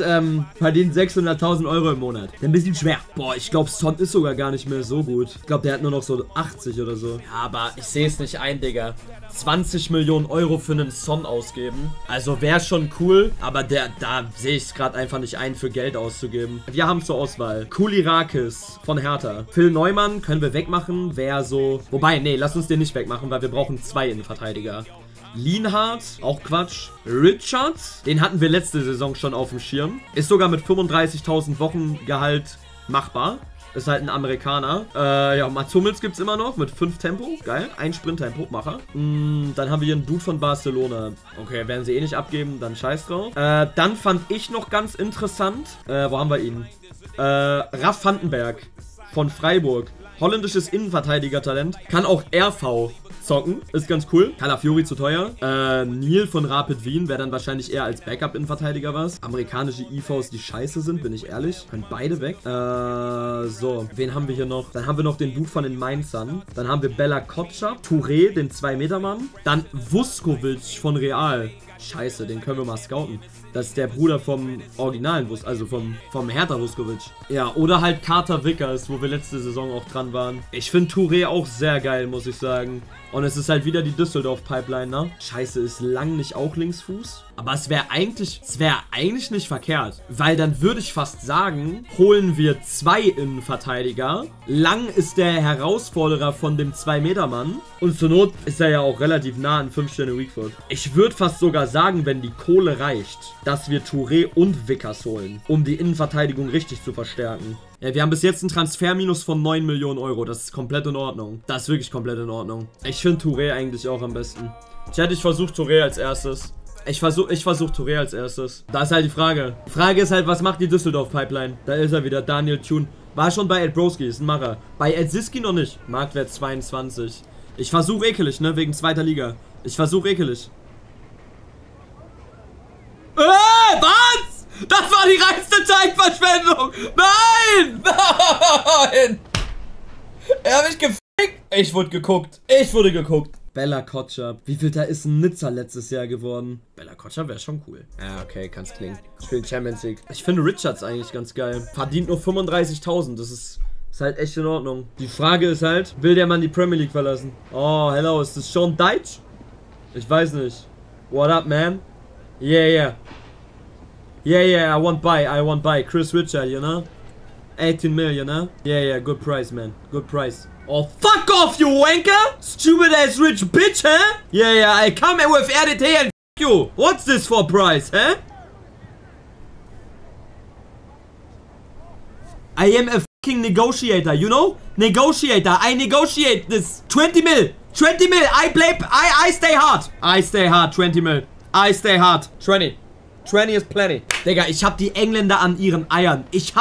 600.000 Euro im Monat. Ein bisschen schwer. Boah, ich glaube, Son ist sogar gar nicht mehr so gut. Ich glaube, der hat nur noch so 80 oder so. Ja, aber ich sehe es nicht ein, Digga. 20 Millionen Euro für einen Son ausgeben. Also wäre schon cool, aber da sehe ich es gerade einfach nicht ein, für Geld auszugeben. Wir haben zur Auswahl Kulirakis von Hertha. Phil Neumann können wir wegmachen. Wäre so... Wobei, nee, lass uns den nicht wegmachen, weil wir brauchen 2 Innenverteidiger. Lienhardt, auch Quatsch. Richards, den hatten wir letzte Saison schon auf dem Schirm. Ist sogar mit 35.000 Wochengehalt machbar. Ist halt ein Amerikaner. Ja, Mats Hummels gibt's immer noch mit 5 Tempo. Geil. Ein Sprint-Tempo-Macher. Dann haben wir hier einen Dude von Barcelona. Okay, werden sie eh nicht abgeben, dann scheiß drauf. Dann fand ich noch ganz interessant. Wo haben wir ihn? Raff Vandenberg von Freiburg. Holländisches Innenverteidiger-Talent. Kann auch RV zocken. Ist ganz cool. Calafiori zu teuer. Neil von Rapid Wien wäre dann wahrscheinlich eher als Backup-Innenverteidiger was. Amerikanische IVs, die scheiße sind, bin ich ehrlich. Können beide weg. So. Wen haben wir hier noch? Dann haben wir noch den Dude von den Mainzern. Dann haben wir Bella Kotschap. Touré, den 2-Meter-Mann. Dann Vuskovic von Real. Scheiße, den können wir mal scouten. Das ist der Bruder vom originalen also vom Hertha Vuskovic. Ja, oder halt Carter Vickers, wo wir letzte Saison auch dran waren. Ich finde Touré auch sehr geil, muss ich sagen. Und es ist halt wieder die Düsseldorf-Pipeline, ne? Scheiße, ist Lang nicht auch Linksfuß? Aber es wäre eigentlich nicht verkehrt. Weil dann würde ich fast sagen, holen wir 2 Innenverteidiger. Lang ist der Herausforderer von dem 2-Meter-Mann. Und zur Not ist er ja auch relativ nah an 5-Sterne-Weakfoot. Ich würde fast sogar sagen, wenn die Kohle reicht, dass wir Touré und Vickers holen, um die Innenverteidigung richtig zu verstärken. Ja, wir haben bis jetzt einen Transferminus von 9 Millionen Euro. Das ist komplett in Ordnung. Das ist wirklich komplett in Ordnung. Ich finde Touré eigentlich auch am besten. Ich versuche Touré als erstes. Ich versuche Touré als erstes. Da ist halt die Frage. Die Frage ist halt, was macht die Düsseldorf-Pipeline? Da ist er wieder, Daniel Thune. War schon bei Ed Broski, ist ein Macher. Bei Ed Siski noch nicht. Marktwert 22. Ich versuche ekelig, ne? Wegen 2. Liga. Ich versuche ekelig. Was? Das war die reinste Zeitverschwendung! Nein! Nein! Er hat mich gefickt! Ich wurde geguckt. Bella Kotschap. Wie viel da ist ein Nizza letztes Jahr geworden? Bella Kotschap wäre schon cool. Ja, okay, kann's klingen. Spielt Champions League. Ich finde Richards eigentlich ganz geil. Verdient nur 35.000. Das ist halt echt in Ordnung. Die Frage ist halt, will der Mann die Premier League verlassen? Oh, hello, ist das schon Deutsch? Ich weiß nicht. What up, man? Yeah. Yeah, I want buy. Chris Richard, you know? 18 million, huh? Yeah, good price, man. Good price. Oh, fuck off, you wanker! Stupid ass rich bitch, huh? Yeah, I come in with RDT and f you. What's this for price, huh? I am a fucking negotiator, you know? Negotiator. I negotiate this. 20 mil. 20 mil. I stay hard. 20 mil. I stay hard. 20 is plenty. Digga, ich hab die Engländer an ihren Eiern. Ich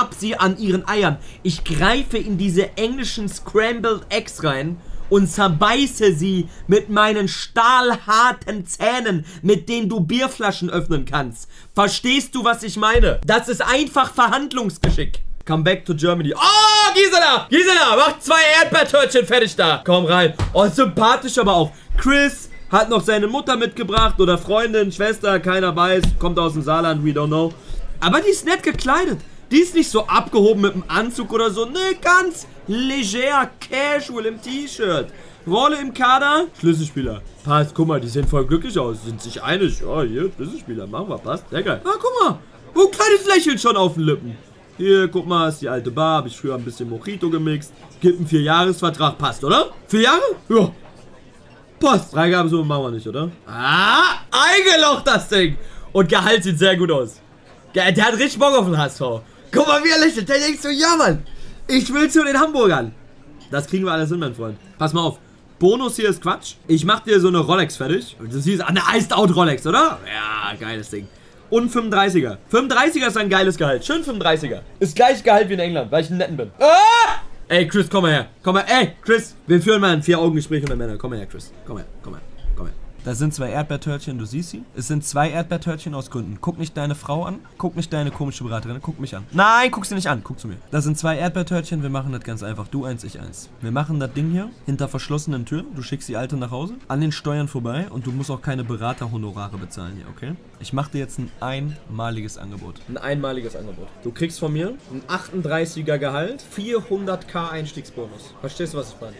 greife in diese englischen Scrambled Eggs rein und zerbeiße sie mit meinen stahlharten Zähnen, mit denen du Bierflaschen öffnen kannst. Verstehst du, was ich meine? Das ist einfach Verhandlungsgeschick. Come back to Germany. Oh, Gisela, mach 2 Erdbeertörtchen fertig da. Komm rein. Oh, sympathisch aber auch. Chris hat noch seine Mutter mitgebracht oder Freundin, Schwester, keiner weiß, kommt aus dem Saarland, we don't know. Aber die ist nett gekleidet. Die ist nicht so abgehoben mit dem Anzug oder so. Ne, ganz leger, casual im T-Shirt. Rolle im Kader, Schlüsselspieler. Passt, guck mal, die sehen voll glücklich aus, sind sich einig. Oh, hier, Schlüsselspieler, machen wir, passt. Sehr geil. Ah, guck mal, ein kleines Lächeln schon auf den Lippen. Hier, guck mal, ist die alte Bar, hab ich früher ein bisschen Mojito gemixt. Gibt einen 4-Jahres-Vertrag, passt, oder? 4 Jahre? Ja. Passt. Freigabe so machen wir nicht, oder? Ah, eingelocht das Ding. Und Gehalt sieht sehr gut aus. Der hat richtig Bock auf den HSV. Guck mal, wie er lächelt. Der denkt so, ja, Mann, ich will zu den Hamburgern. Das kriegen wir alles hin, mein Freund. Pass mal auf. Bonus hier ist Quatsch. Ich mach dir so eine Rolex fertig. Du siehst, eine Iced Out Rolex, oder? Ja, geiles Ding. Und 35er. 35er ist ein geiles Gehalt. Schön 35er. Ist gleich Gehalt wie in England, weil ich ein Netten bin. Ah! Ey, Chris, komm mal her. Komm mal, ey, Chris. Wir führen mal ein 4-Augen-Gespräch unter Männern. Komm mal her, Chris. Komm her. Das sind 2 Erdbeertörtchen, du siehst sie. Es sind 2 Erdbeertörtchen aus Gründen. Guck nicht deine Frau an, guck nicht deine komische Beraterin, guck mich an. Nein, guck sie nicht an, guck zu mir. Das sind 2 Erdbeertörtchen, wir machen das ganz einfach. Du 1, ich 1. Wir machen das Ding hier hinter verschlossenen Türen. Du schickst die Alte nach Hause, an den Steuern vorbei und du musst auch keine Beraterhonorare bezahlen hier, okay? Ich mache dir jetzt ein einmaliges Angebot. Ein einmaliges Angebot. Du kriegst von mir ein 38er Gehalt, 400.000 Einstiegsbonus. Verstehst du, was ich meine?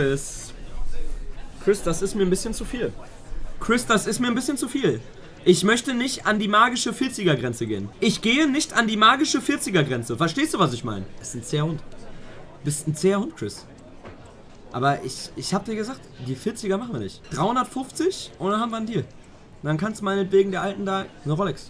Chris, das ist mir ein bisschen zu viel. Ich möchte nicht an die magische 40er-Grenze gehen. Ich gehe nicht an die magische 40er-Grenze. Verstehst du, was ich meine? Das ist ein zäher Hund. Du bist ein zäher Hund, Chris. Aber ich hab dir gesagt, die 40er machen wir nicht. 350 und dann haben wir einen Deal. Dann kannst du meinetwegen der Alten da eine Rolex.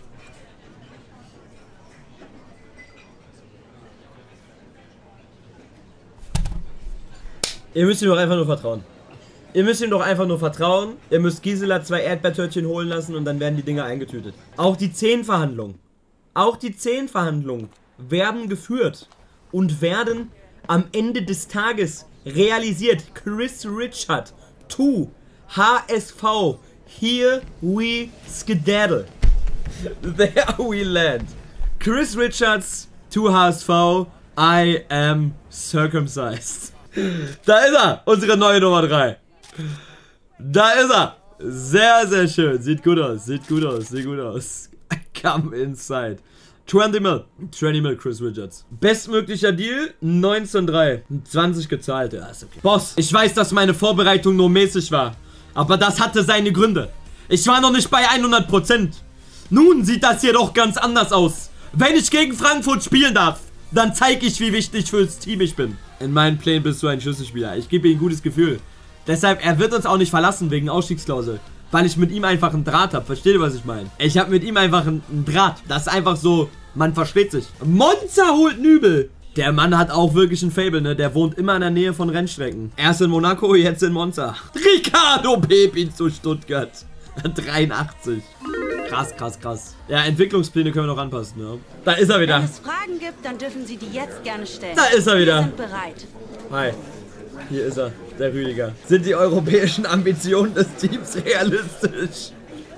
Ihr müsst ihm doch einfach nur vertrauen. Ihr müsst Ihr müsst Gisela 2 Erdbeertörtchen holen lassen und dann werden die Dinger eingetütet. Auch die 10 Verhandlungen werden geführt und werden am Ende des Tages realisiert. Chris Richard to HSV. Here we skedaddle. There we land. Chris Richards to HSV. I am circumcised. Da ist er, unsere neue Nummer 3. Da ist er. Sehr, sehr schön. Sieht gut aus, sieht gut aus, sieht gut aus. Come inside. 20 Mil, Chris Richards. Bestmöglicher Deal, 19,3. 20 gezahlt, ja, ist okay. Boss, ich weiß, dass meine Vorbereitung nur mäßig war. Aber das hatte seine Gründe. Ich war noch nicht bei 100%. Nun sieht das hier doch ganz anders aus. Wenn ich gegen Frankfurt spielen darf, dann zeige ich, wie wichtig fürs Team ich bin. In meinen Plänen bist du ein Schlüsselspieler. Ich gebe ihm ein gutes Gefühl. Deshalb, er wird uns auch nicht verlassen wegen Ausstiegsklausel. Weil ich mit ihm einfach einen Draht habe. Versteht ihr, was ich meine? Ich habe mit ihm einfach einen Draht. Das ist einfach so, man versteht sich. Monza holt Nübel. Der Mann hat auch wirklich ein Fable, ne? Der wohnt immer in der Nähe von Rennstrecken. Erst in Monaco, jetzt in Monza. Ricardo Pepin zu Stuttgart. 83. Krass, krass, krass. Ja, Entwicklungspläne können wir noch anpassen, ja. Da ist er wieder. Wenn es Fragen gibt, dann dürfen Sie die jetzt gerne stellen. Da ist er wieder. Wir sind bereit. Hi. Hier ist er, der Rüdiger. Sind die europäischen Ambitionen des Teams realistisch?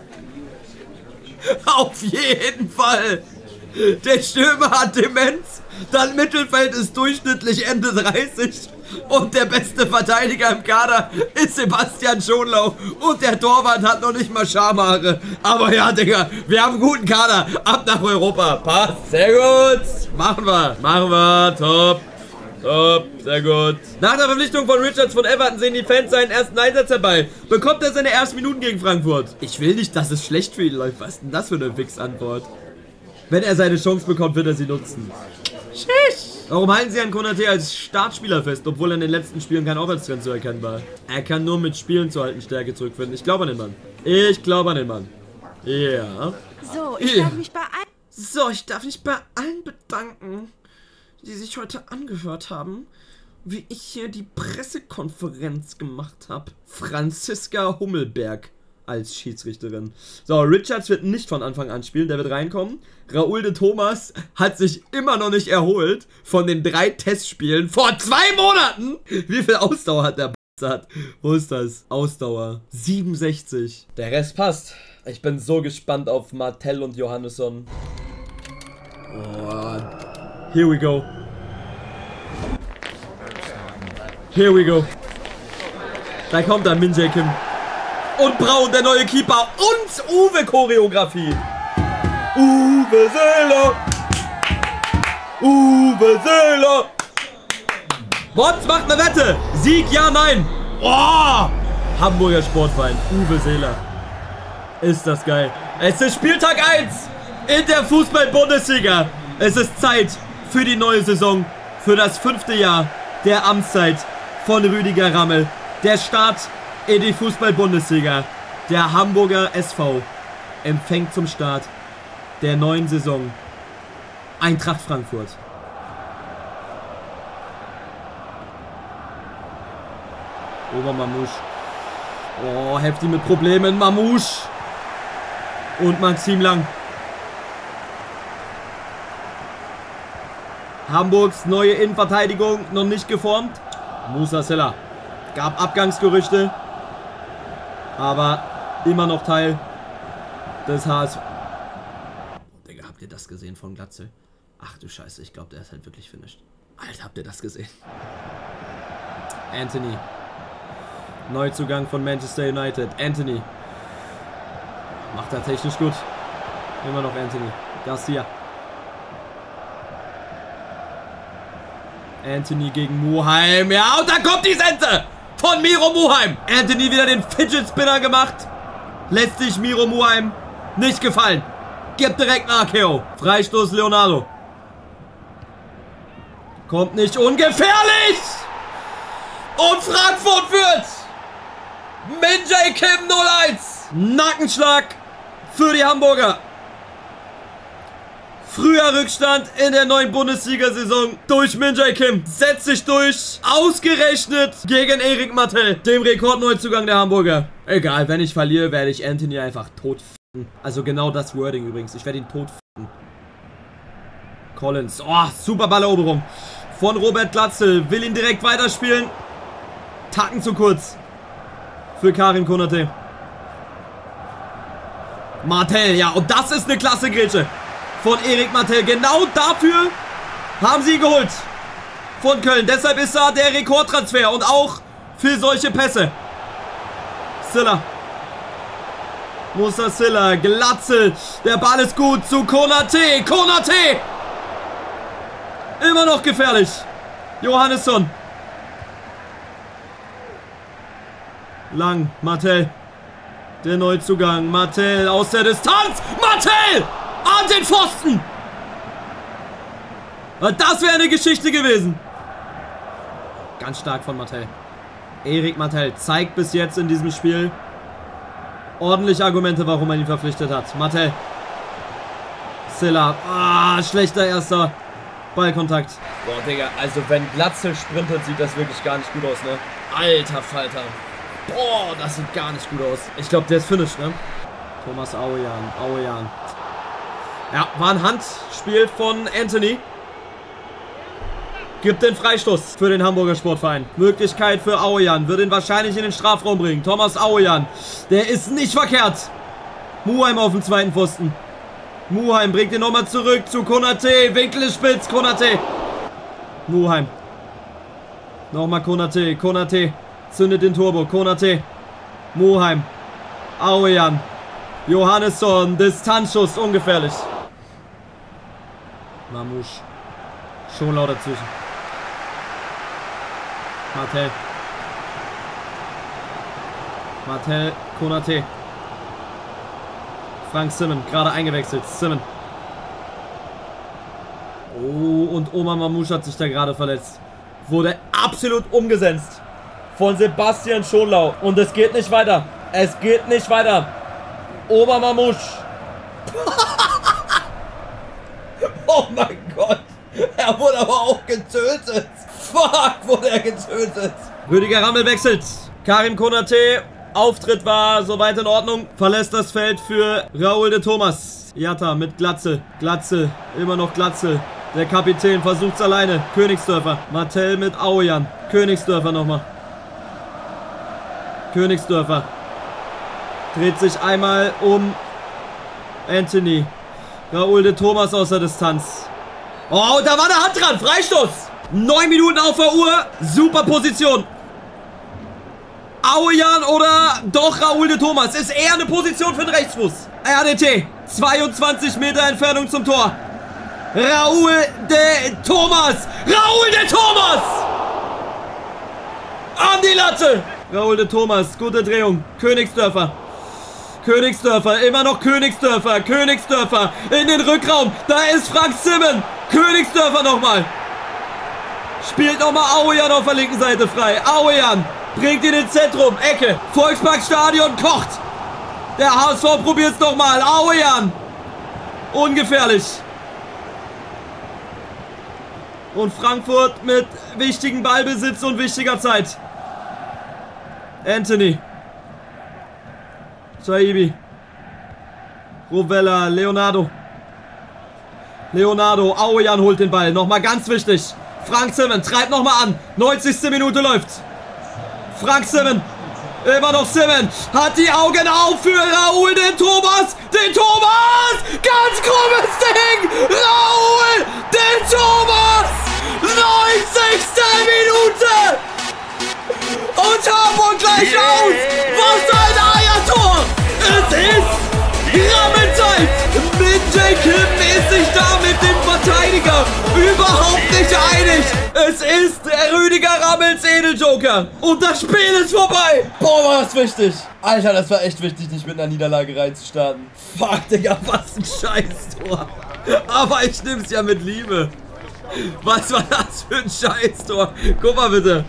Auf jeden Fall. Der Stürmer hat Demenz. Das Mittelfeld ist durchschnittlich Ende 30. Und der beste Verteidiger im Kader ist Sebastian Schonlau. Und der Torwart hat noch nicht mal Schamhaare. Aber ja, Digga, wir haben einen guten Kader. Ab nach Europa. Passt. Sehr gut. Machen wir. Machen wir. Top. Top. Sehr gut. Nach der Verpflichtung von Richards von Everton sehen die Fans seinen ersten Einsatz herbei. Bekommt er seine ersten Minuten gegen Frankfurt? Ich will nicht, dass es schlecht für ihn läuft. Was ist denn das für eine Wix-Antwort? Wenn er seine Chance bekommt, wird er sie nutzen. Schisch. Warum halten sie an Konate als Startspieler fest, obwohl er in den letzten Spielen kein Aufwärtstrend zu erkennen war? Er kann nur mit Spielen zu halten Stärke zurückfinden. Ich glaube an den Mann. Ich glaube an den Mann. Ja. So, ich darf mich bei allen bedanken, die sich heute angehört haben, wie ich hier die Pressekonferenz gemacht habe. Franziska Hummelberg als Schiedsrichterin. So, Richards wird nicht von Anfang an spielen, der wird reinkommen. Raúl de Thomas hat sich immer noch nicht erholt von den 3 Testspielen vor 2 Monaten. Wie viel Ausdauer hat der Bastard? Wo ist das? Ausdauer. 67. Der Rest passt. Ich bin so gespannt auf Martell und Johannesson. Oh. Here we go. Here we go. Da kommt dann Min Jae Kim. Und Braun, der neue Keeper. Und Uwe Choreografie. Uwe Seeler. Uwe Seeler. Mods macht eine Wette. Sieg, ja, nein. Oh, Hamburger Sportverein. Uwe Seeler. Ist das geil. Es ist Spieltag 1 in der Fußball-Bundesliga. Es ist Zeit für die neue Saison. Für das 5. Jahr der Amtszeit von Rüdiger Rammel. Der Start in die Fußball-Bundesliga. Der Hamburger SV empfängt zum Start der neuen Saison Eintracht Frankfurt. Ober Mamouche. Oh, heftig mit Problemen. Mamouche. Und Maxim Lang. Hamburgs neue Innenverteidigung noch nicht geformt. Musa Seller. Gab Abgangsgerüchte. Aber immer noch Teil des HSV. Digga, habt ihr das gesehen von Glatzel? Ach du Scheiße, ich glaube, der ist halt wirklich finished. Alter, habt ihr das gesehen? Anthony. Neuzugang von Manchester United. Anthony. Macht er technisch gut. Immer noch Anthony. Garcia. Anthony gegen Muheim. Ja, und da kommt die Sense von Miro Muheim. Anthony wieder den Fidget Spinner gemacht. Lässt sich Miro Muheim nicht gefallen. Gibt direkt nach Akeo. Freistoß Leonardo. Kommt nicht ungefährlich. Und Frankfurt führt. Min Jae Kim 0-1. Nackenschlag für die Hamburger. Früher Rückstand in der neuen Bundesliga-Saison durch Min Jae Kim. Setzt sich durch. Ausgerechnet gegen Erik Martell, dem Rekordneuzugang der Hamburger. Egal, wenn ich verliere, werde ich Anthony einfach tot f***en. Also genau das Wording übrigens. Ich werde ihn tot f***en. Collins. Oh, super Balleroberung von Robert Glatzel. Will ihn direkt weiterspielen. Tacken zu kurz für Karim Konate. Martel, ja, und das ist eine klasse Grätsche von Erik Martel. Genau dafür haben sie ihn geholt von Köln. Deshalb ist da der Rekordtransfer und auch für solche Pässe. Silla. Musa Silla, Glatzel. Der Ball ist gut zu Konate. Konate! Immer noch gefährlich. Johannesson. Lang, Martel. Der Neuzugang, Martel aus der Distanz. Martel! An den Pfosten! Das wäre eine Geschichte gewesen. Ganz stark von Martel. Erik Martel zeigt bis jetzt in diesem Spiel ordentlich Argumente, warum man ihn verpflichtet hat. Martel. Silla. Ah, schlechter erster Ballkontakt. Boah, Digga, also wenn Glatzel sprintet, sieht das wirklich gar nicht gut aus, ne? Alter Falter. Boah, das sieht gar nicht gut aus. Ich glaube, der ist finished, ne? Thomas Auejan. Ja, war ein Handspiel von Anthony. Gibt den Freistoß für den Hamburger Sportverein. Möglichkeit für Auejan. Wird ihn wahrscheinlich in den Strafraum bringen. Thomas Auejan. Der ist nicht verkehrt. Muheim auf dem zweiten Pfosten. Muheim bringt ihn nochmal zurück zu Konate. Winkel ist spitz. Konate. Muheim. Nochmal Konate. Konate zündet den Turbo. Konate. Muheim. Auejan. Johannesson. Distanzschuss. Ungefährlich. Mamouche. Schon laut dazwischen. Martel, Konate. Frank Simon, gerade eingewechselt. Simon. Oh, und Omar Mamouche hat sich da gerade verletzt. Wurde absolut umgesetzt von Sebastian Schonlau. Und es geht nicht weiter. Es geht nicht weiter. Omar Mamouche. Oh mein Gott. Er wurde aber auch getötet. Fuck, wurde er getötet. Rüdiger Rammel wechselt. Karim Konate. Auftritt war soweit in Ordnung. Verlässt das Feld für Raoul de Thomas. Jatta mit Glatzel. Glatzel. Immer noch Glatzel. Der Kapitän versucht es alleine. Königsdörfer. Martel mit Auejan. Königsdörfer nochmal. Königsdörfer. Dreht sich einmal um Anthony. Raoul de Thomas aus der Distanz. Oh, da war eine Hand dran. Freistoß. 9 Minuten auf der Uhr. Super Position. Auejan oder doch Raoul de Thomas. Ist eher eine Position für den Rechtsfuß. RDT. 22 Meter Entfernung zum Tor. Raoul de Thomas. Raoul de Thomas. An die Latte. Raoul de Thomas. Gute Drehung. Königsdörfer. Königsdörfer. Immer noch Königsdörfer. Königsdörfer. In den Rückraum. Da ist Frank Simon. Königsdörfer nochmal. Spielt nochmal Auejan auf der linken Seite frei. Auejan bringt ihn ins Zentrum. Ecke. Volksparkstadion kocht. Der HSV probiert es nochmal. Auejan. Ungefährlich. Und Frankfurt mit wichtigem Ballbesitz und wichtiger Zeit. Anthony. Shaibi. Rovella. Leonardo. Auejan holt den Ball. Nochmal ganz wichtig. Frank Simon treibt nochmal an. 90. Minute läuft. Frank Simon. Immer noch Simon. Hat die Augen auf für Raoul de Thomas. Den Thomas. Ganz grobes Ding. Raoul de Thomas. 90. Minute. Und Hamburg gleich aus. Was ein Eiertor. Es ist Rammelzeit. Minjay-Kim ist sich da mit dem Verteidiger überhaupt nicht einig. Es ist Rüdiger Rammels Edeljoker. Und das Spiel ist vorbei. Boah, war das wichtig. Alter, das war echt wichtig, nicht mit einer Niederlage reinzustarten. Fuck, Digga, was ein Scheißtor. Aber ich nehm's ja mit Liebe. Was war das für ein Scheißtor? Guck mal bitte.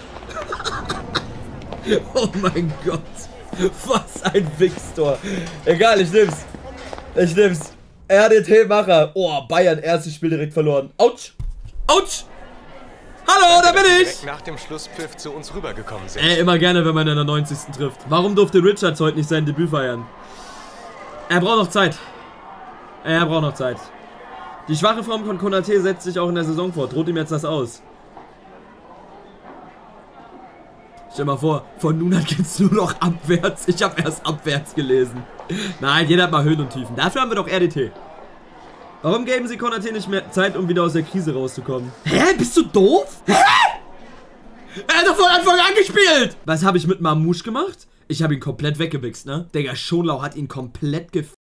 Oh mein Gott. Was ein Wichstor. Egal, ich nehm's. Ich nehm's. RDT-Macher. Oh, Bayern, erstes Spiel direkt verloren. Autsch. Autsch. Hallo, da bin ich. Direkt nach dem Schlusspfiff zu uns rübergekommen sind. Immer gerne, wenn man in der 90. trifft. Warum durfte Richards heute nicht sein Debüt feiern? Er braucht noch Zeit. Die schwache Form von Konaté setzt sich auch in der Saison fort. Droht ihm jetzt das aus? Stell mal vor, von nun an geht's nur noch abwärts. Ich habe erst abwärts gelesen. Nein, jeder hat mal Höhen und Tiefen. Dafür haben wir doch RDT. Warum geben sie Konaté nicht mehr Zeit, um wieder aus der Krise rauszukommen? Hä? Bist du doof? Hä? Er hat doch von Anfang an gespielt! Was habe ich mit Mamouche gemacht? Ich habe ihn komplett weggewichst, ne? Digga, Schonlau hat ihn komplett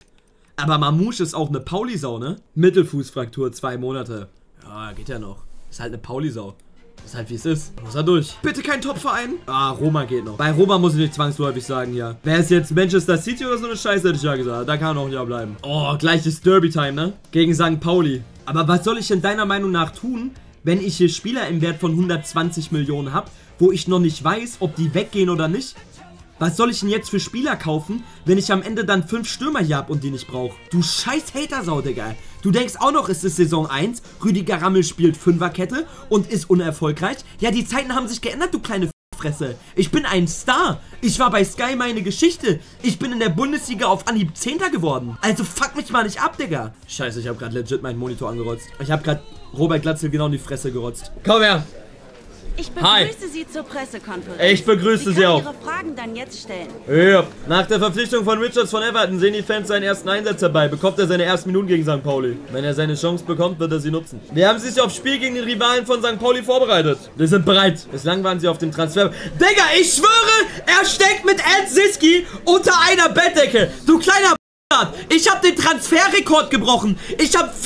Aber Mamouche ist auch eine Pauli-Sau, ne? Mittelfußfraktur, 2 Monate. Ja, geht ja noch. Ist halt eine Pauli-Sau. Ist halt wie es ist. Muss er durch. Bitte kein Top-Verein. Ah, Roma geht noch. Bei Roma muss ich nicht zwangsläufig sagen, ja. Wäre es jetzt Manchester City oder so eine Scheiße, hätte ich ja gesagt. Da kann er auch ja bleiben. Oh, gleich ist Derby-Time, ne? Gegen St. Pauli. Aber was soll ich denn deiner Meinung nach tun, wenn ich hier Spieler im Wert von 120 Millionen habe, wo ich noch nicht weiß, ob die weggehen oder nicht? Was soll ich denn jetzt für Spieler kaufen, wenn ich am Ende dann 5 Stürmer hier habe und die nicht brauche? Du scheiß Hatersau, Digga. Du denkst auch noch, es ist Saison 1, Rüdiger Rammel spielt 5er-Kette und ist unerfolgreich? Ja, die Zeiten haben sich geändert, du kleine Fresse. Ich bin ein Star. Ich war bei Sky meine Geschichte. Ich bin in der Bundesliga auf Anhieb 10. geworden. Also fuck mich mal nicht ab, Digga. Scheiße, ich habe gerade legit meinen Monitor angerotzt. Ich habe gerade Robert Glatzel genau in die Fresse gerotzt. Komm her. Ich begrüße Sie zur Pressekonferenz. Ich begrüße Sie auch. Ihre Fragen dann jetzt stellen. Ja. Nach der Verpflichtung von Richards von Everton sehen die Fans seinen ersten Einsatz dabei. Bekommt er seine ersten Minuten gegen St. Pauli. Wenn er seine Chance bekommt, wird er sie nutzen. Wir haben sich aufs Spiel gegen den Rivalen von St. Pauli vorbereitet. Wir sind bereit. Bislang waren sie auf dem Transfer. Digga, ich schwöre, er steckt mit Ed Siski unter einer Bettdecke. Du kleiner Ich habe den Transferrekord gebrochen. Ich habe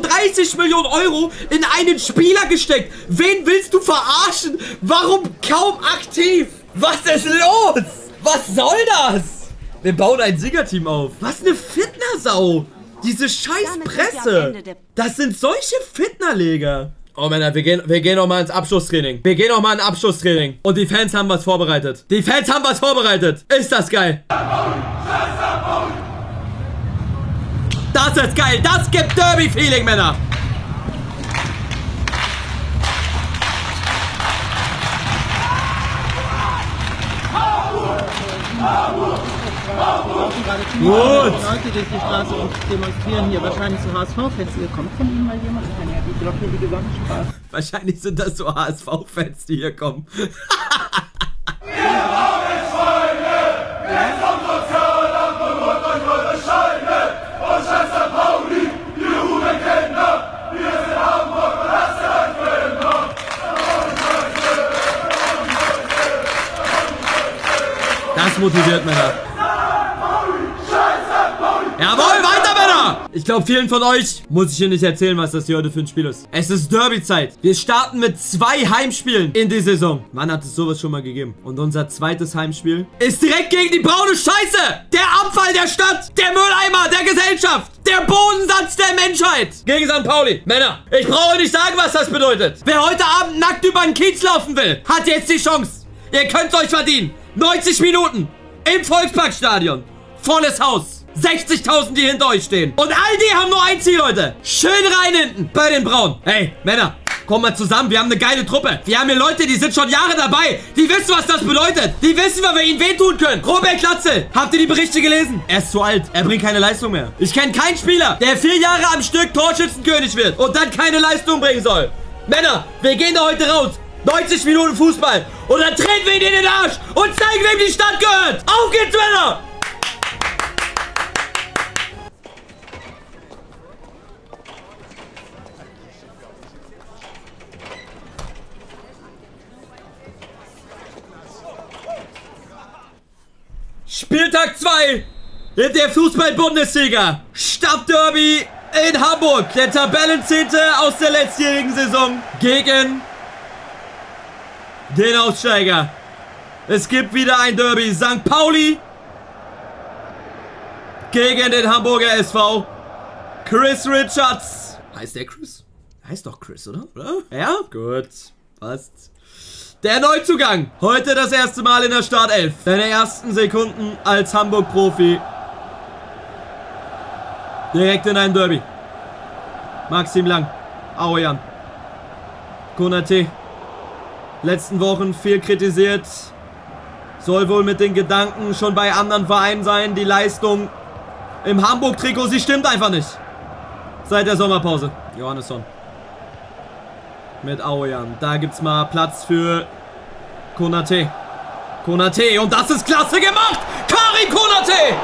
35 Millionen Euro in einen Spieler gesteckt. Wen willst du verarschen? Warum kaum aktiv? Was ist los? Was soll das? Wir bauen ein Siegerteam auf. Was eine Fitnersau. Diese scheiß Presse. Das sind solche Fitnerleger. Oh Männer, wir gehen noch mal ins Abschlusstraining. Wir gehen noch mal ins Abschlusstraining. Und die Fans haben was vorbereitet. Die Fans haben was vorbereitet. Ist das geil? Das ist geil. Das gibt Derby-Feeling, Männer. Gut. Leute durch die Straße und demonstrieren hier. Wahrscheinlich so HSV-Fans. Hier kommt von Ihnen mal jemand. Kann ja die Glocke die Gesamtstraße. Wahrscheinlich sind das so HSV-Fans, die hier kommen. Das motiviert Männer. Jawohl, weiter Männer! Ich glaube, vielen von euch muss ich hier nicht erzählen, was das hier heute für ein Spiel ist. Es ist Derby-Zeit. Wir starten mit 2 Heimspielen in die Saison. Wann hat es sowas schon mal gegeben? Und unser zweites Heimspiel ist direkt gegen die braune Scheiße! Der Abfall der Stadt! Der Mülleimer der Gesellschaft! Der Bodensatz der Menschheit! Gegen St. Pauli. Männer, ich brauche nicht sagen, was das bedeutet. Wer heute Abend nackt über den Kiez laufen will, hat jetzt die Chance. Ihr könnt es euch verdienen. 90 Minuten im Volksparkstadion. Volles Haus. 60.000, die hinter euch stehen. Und all die haben nur ein Ziel, Leute. Schön rein hinten bei den Braunen. Hey, Männer, kommt mal zusammen. Wir haben eine geile Truppe. Wir haben hier Leute, die sind schon Jahre dabei. Die wissen, was das bedeutet. Die wissen, was wir ihnen wehtun können. Robert Glatzel, habt ihr die Berichte gelesen? Er ist zu alt. Er bringt keine Leistung mehr. Ich kenne keinen Spieler, der 4 Jahre am Stück Torschützenkönig wird und dann keine Leistung bringen soll. Männer, wir gehen da heute raus. 90 Minuten Fußball. Und dann treten wir ihn in den Arsch und zeigen, wem die Stadt gehört. Auf geht's, Männer! Spieltag 2 in der Fußball-Bundesliga. Stadtderby in Hamburg. Der Tabellenzehnte aus der letztjährigen Saison gegen den Aussteiger. Es gibt wieder ein Derby. St. Pauli gegen den Hamburger SV. Chris Richards. Heißt der Chris? Heißt doch Chris, oder? Ja? Gut. Passt. Der Neuzugang. Heute das erste Mal in der Startelf. Seine ersten Sekunden als Hamburg-Profi. Direkt in ein Derby. Maxim Lang. Aujan. Konaté. Letzten Wochen viel kritisiert. Soll wohl mit den Gedanken schon bei anderen Vereinen sein. Die Leistung im Hamburg-Trikot, sie stimmt einfach nicht. Seit der Sommerpause. Johannesson. Mit Aujan. Da gibt's mal Platz für Konate. Konate. Und das ist klasse gemacht. Karim Konate.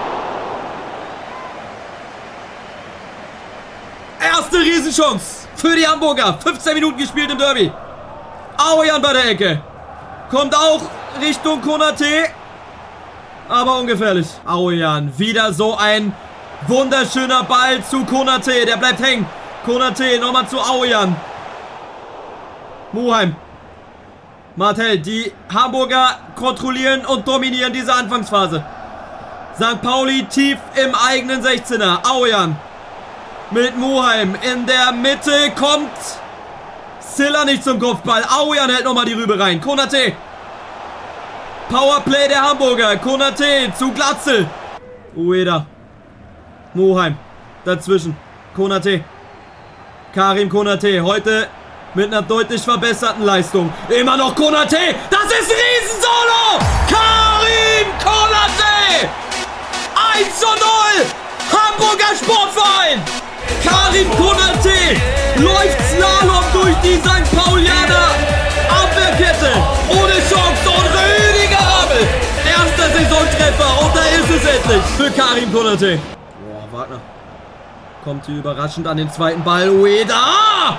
Erste Riesenchance für die Hamburger. 15 Minuten gespielt im Derby. Aujan bei der Ecke. Kommt auch Richtung Konate. Aber ungefährlich. Aujan. Wieder so ein wunderschöner Ball zu Konate. Der bleibt hängen. Konate nochmal zu Aujan. Muheim. Martel. Die Hamburger kontrollieren und dominieren diese Anfangsphase. St. Pauli tief im eigenen 16er. Aujan. Mit Muheim. In der Mitte kommt Silla nicht zum Kopfball. Aujan hält nochmal die Rübe rein. Konate. Powerplay der Hamburger. Konate zu Glatzel. Ueda. Muheim. Dazwischen. Konate. Karim Konate. Heute mit einer deutlich verbesserten Leistung. Immer noch Konate. Das ist Riesensolo. Karim Konate. 1:0. Hamburger Sportverein. Karim Konate läuft Slalom durch die St. Paulianer Abwehrkette. Ohne Chance und Rüdiger Rammel. Erster Saisontreffer und da ist es endlich für Karim Konate. Boah, Wagner. Kommt hier überraschend an den zweiten Ball. Ueda!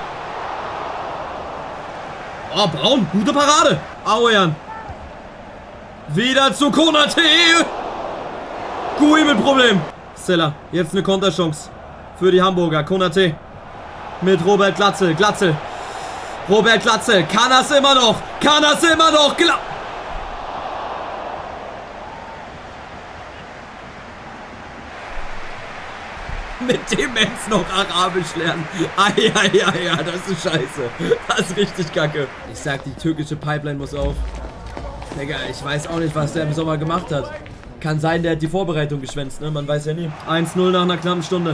Oh, Braun. Gute Parade. Aujan. Wieder zu Konate. Gui mit Problem. Silla. Jetzt eine Konterchance für die Hamburger. Konate. Mit Robert Glatzel. Glatzel. Robert Glatzel. Kann das immer noch. Kann das immer noch. Mit Demenz noch Arabisch lernen. Ja, das ist scheiße. Das ist richtig kacke. Ich sag, die türkische Pipeline muss auf. Digga, ich weiß auch nicht, was der im Sommer gemacht hat. Kann sein, der hat die Vorbereitung geschwänzt, ne? Man weiß ja nie. 1:0 nach einer knappen Stunde.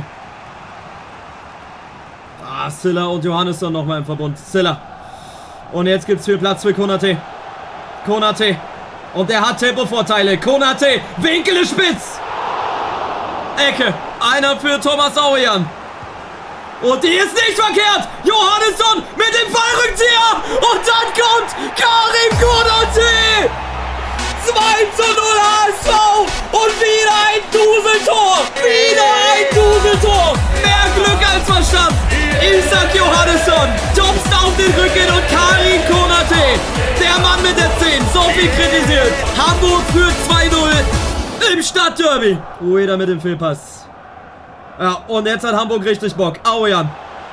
Ah, Silla und Johannesson nochmal im Verbund. Silla. Und jetzt gibt's viel Platz für Konate. Konate. Und der hat Tempovorteile. Konate. Winkel ist spitz. Ecke. Einer für Thomas Aujan. Und die ist nicht verkehrt. Johannesson mit dem Fallrückzieher. Und dann kommt Karim Konate. 2:0 HSV. Und wieder ein Duseltor. Wieder ein Duseltor. Mehr Glück als Verstand. Isak Johannesson jobst auf den Rücken und Karim Konate. Der Mann mit der 10. So viel kritisiert. Hamburg führt 2:0 im Stadtderby. Ueda mit dem Fehlpass. Ja, und jetzt hat Hamburg richtig Bock. Aujan.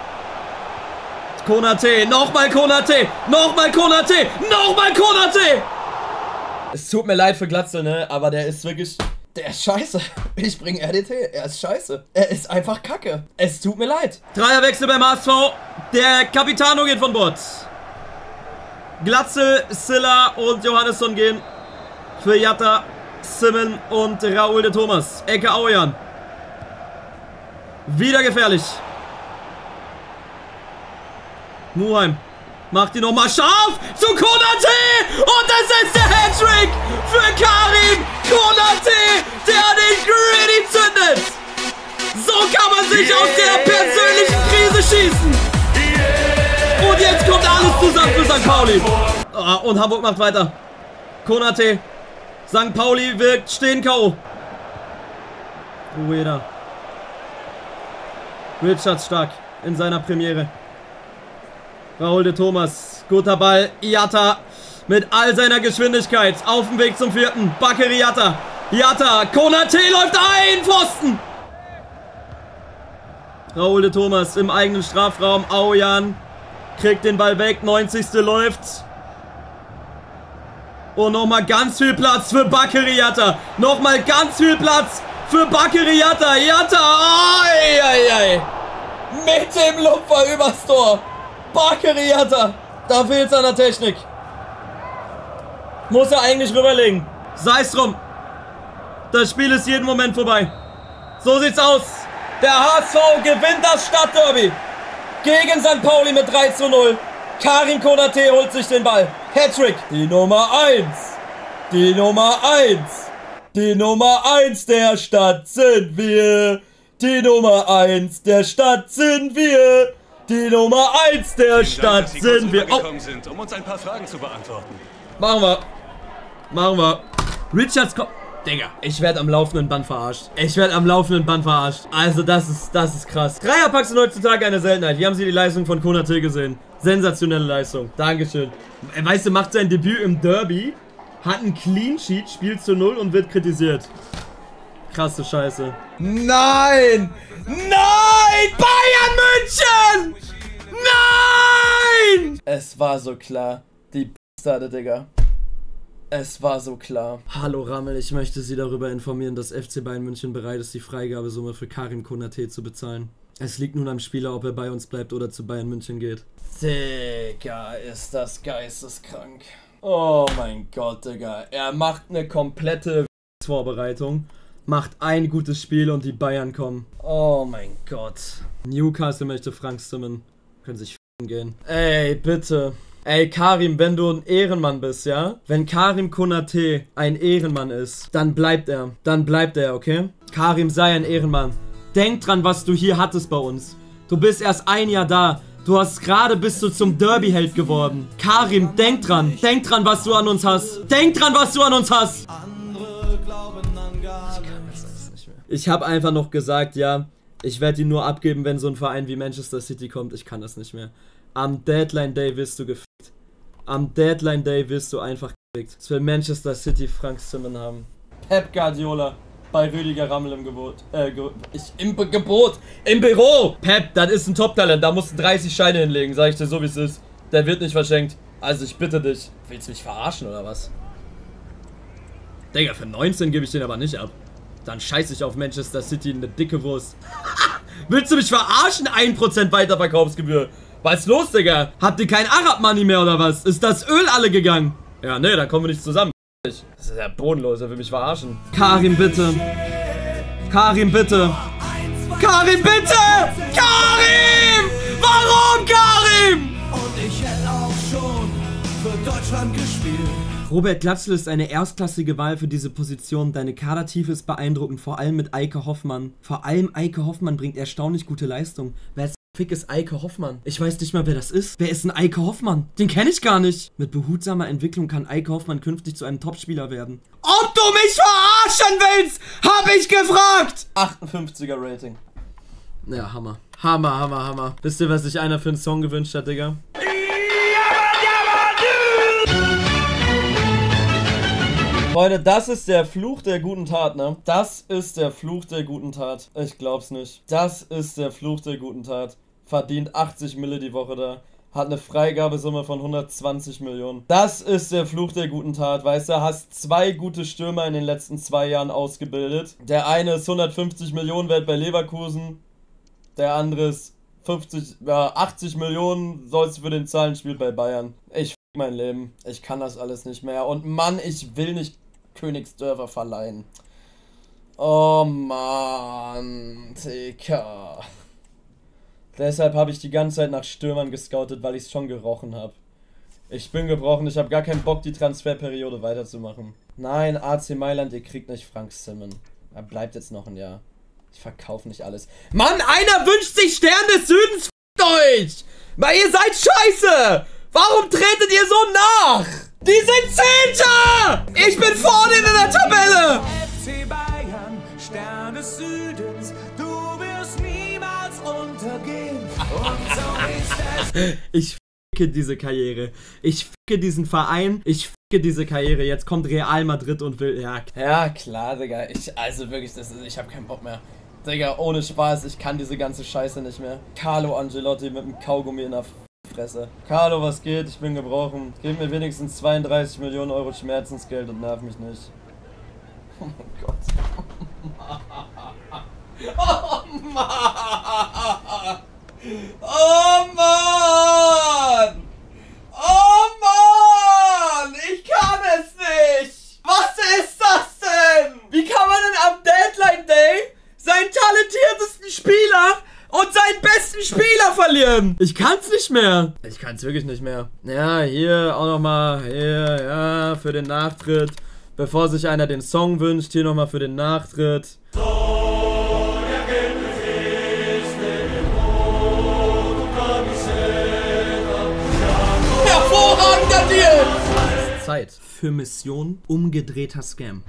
Konate. Nochmal Konate. Nochmal Konate. Nochmal Konate. Es tut mir leid für Glatzel, ne? Aber der ist wirklich... Der ist scheiße. Ich bringe RDT. Er ist scheiße. Er ist einfach kacke. Es tut mir leid. Dreierwechsel beim HSV. Der Capitano geht von Bord. Glatzel, Silla und Johannesson gehen für Jatta, Simon und Raoul de Thomas. Ecke Aujan. Wieder gefährlich. Muheim. Macht die nochmal scharf zu Konate. Und das ist der Hattrick für Karim Konate, der den Gritty zündet. So kann man sich aus der persönlichen Krise schießen. Und jetzt kommt alles zusammen für St. Pauli. Oh, und Hamburg macht weiter. Konate. St. Pauli wirkt stehen K.O. Ueda. Richards stark in seiner Premiere. Raoul de Thomas. Guter Ball. Jatta mit all seiner Geschwindigkeit auf dem Weg zum vierten. Bakary Jatta. Jatta. Konate läuft ein. Pfosten. Raoul de Thomas im eigenen Strafraum. Aujan kriegt den Ball weg. 90. läuft. Und nochmal ganz viel Platz für Bakary Jatta. Nochmal ganz viel Platz für Bakary Jatta. Jatta. Ai, ai, ai. Mit dem Lupfer übers Tor. Bakary Jatta. Da fehlt es an der Technik. Muss er eigentlich rüberlegen. Sei es drum. Das Spiel ist jeden Moment vorbei. So sieht's aus. Der HSV gewinnt das Stadtderby. Gegen St. Pauli mit 3:0. Karim Konate holt sich den Ball. Hattrick. Die Nummer 1. Die Nummer 1. Die Nummer 1 der Stadt sind wir. Die Nummer 1 der Stadt sind wir. Die Nummer 1 der Stadt sind wir. Oh. Sind, um uns ein paar Fragen zu beantworten. Machen wir. Machen wir. Richards kommt. Digga, ich werde am laufenden Band verarscht. Ich werde am laufenden Band verarscht. Also das ist krass. Dreierpacks sind heutzutage eine Seltenheit. Wie haben Sie die Leistung von Konate gesehen? Sensationelle Leistung. Dankeschön. Weißt du, macht sein Debüt im Derby, hat einen Clean Sheet, spielt zu 0 und wird kritisiert. Krasse Scheiße. Nein! Nein! Bayern München! Nein! Es war so klar. Die Bastarde, Digga. Es war so klar. Hallo Rammel, ich möchte Sie darüber informieren, dass FC Bayern München bereit ist, die Freigabesumme für Karim Konate zu bezahlen. Es liegt nun am Spieler, ob er bei uns bleibt oder zu Bayern München geht. Digga, ist das geisteskrank. Oh mein Gott, Digga. Er macht eine komplette Vorbereitung, macht ein gutes Spiel und die Bayern kommen. Oh mein Gott. Newcastle möchte Frank Simon. Können sich gehen. Ey, bitte. Ey, Karim, wenn du ein Ehrenmann bist, ja? Wenn Karim Konate ein Ehrenmann ist, dann bleibt er. Dann bleibt er, okay? Karim, sei ein Ehrenmann. Denk dran, was du hier hattest bei uns. Du bist erst ein Jahr da. Du hast gerade bist du zum Derby-Held geworden. Karim, denk dran. Denk dran, was du an uns hast. Denk dran, was du an uns hast. Ich kann das alles nicht mehr. Ich habe einfach noch gesagt, ja, ich werde ihn nur abgeben, wenn so ein Verein wie Manchester City kommt. Ich kann das nicht mehr. Am Deadline Day wirst du gefickt. Am Deadline Day wirst du einfach gefickt. Es will Manchester City Frank Simon haben. Pep Guardiola bei Rüdiger Rammel im Gebot. Im Büro! Pep, das ist ein Top-Talent. Da musst du 30 Scheine hinlegen, sag ich dir so, wie es ist. Der wird nicht verschenkt. Also ich bitte dich. Willst du mich verarschen oder was? Digga, für 19 gebe ich den aber nicht ab. Dann scheiße ich auf Manchester City in eine dicke Wurst. Willst du mich verarschen? 1% Weiterverkaufsgebühr. Was ist los, Digga? Habt ihr kein Arab-Money mehr oder was? Ist das Öl alle gegangen? Ja, ne, dann kommen wir nicht zusammen. Das ist ja bodenlos, er will mich verarschen. Karim, bitte. Karim, bitte. Karim, bitte! Karim! Warum, Karim? Und ich hätte auch schon für Deutschland gespielt. Robert Glatzel ist eine erstklassige Wahl für diese Position. Deine Kadertiefe ist beeindruckend, vor allem mit Eike Hoffmann. Vor allem Eike Hoffmann bringt erstaunlich gute Leistung. Wer Fick ist Eike Hoffmann. Ich weiß nicht mal, wer das ist. Wer ist ein Eike Hoffmann? Den kenne ich gar nicht. Mit behutsamer Entwicklung kann Eike Hoffmann künftig zu einem Topspieler werden. Ob du mich verarschen willst, hab ich gefragt! 58er Rating. Ja, Hammer. Hammer, Hammer, Hammer. Wisst ihr, was sich einer für einen Song gewünscht hat, Digga? Leute, das ist der Fluch der guten Tat, ne? Das ist der Fluch der guten Tat. Ich glaub's nicht. Das ist der Fluch der guten Tat. Verdient 80 Mille die Woche da. Hat eine Freigabesumme von 120 Millionen. Das ist der Fluch der guten Tat, weißt du? Hast 2 gute Stürmer in den letzten 2 Jahren ausgebildet. Der eine ist 150 Millionen wert bei Leverkusen. Der andere ist 80 Millionen sollst du für den zahlen, spielt bei Bayern. Ich f*** mein Leben. Ich kann das alles nicht mehr. Und Mann, ich will nicht Königsdörfer verleihen. Oh Mann, Digga. Deshalb habe ich die ganze Zeit nach Stürmern gescoutet, weil ich es schon gerochen habe. Ich bin gebrochen, ich habe gar keinen Bock, die Transferperiode weiterzumachen. Nein, AC Mailand, ihr kriegt nicht Frank Simon. Er bleibt jetzt noch ein Jahr. Ich verkaufe nicht alles. Mann, einer wünscht sich Stern des Südens, f***t euch! Weil ihr seid scheiße! Warum tretet ihr so nach? Die sind Zehnter! Ich bin vorne in der Tabelle! FC Bayern, Stern des Südens, du wirst niemals untergehen. Und so ist es. Ich ficke diese Karriere. Ich ficke diesen Verein. Ich ficke diese Karriere. Jetzt kommt Real Madrid und will... Ja klar, Digga. Also wirklich, ich habe keinen Bock mehr. Digga, ohne Spaß, ich kann diese ganze Scheiße nicht mehr. Carlo Ancelotti mit dem Kaugummi in der Fresse. Carlo, was geht? Ich bin gebrochen. Gib mir wenigstens 32 Millionen Euro Schmerzensgeld und nerv mich nicht. Oh mein Gott. Oh Mann! Oh Mann! Oh Mann! Ich kann es nicht! Was ist das denn? Wie kann man denn am Deadline Day seinen talentiertesten Spieler und seinen besten Spieler verlieren? Ich kann's nicht mehr. Ich kann's wirklich nicht mehr. Ja, hier auch nochmal, hier, ja, für den Nachtritt. Bevor sich einer den Song wünscht, hier nochmal für den Nachtritt. So, der Kind ist in Rot und Zeit für Mission umgedrehter Scam.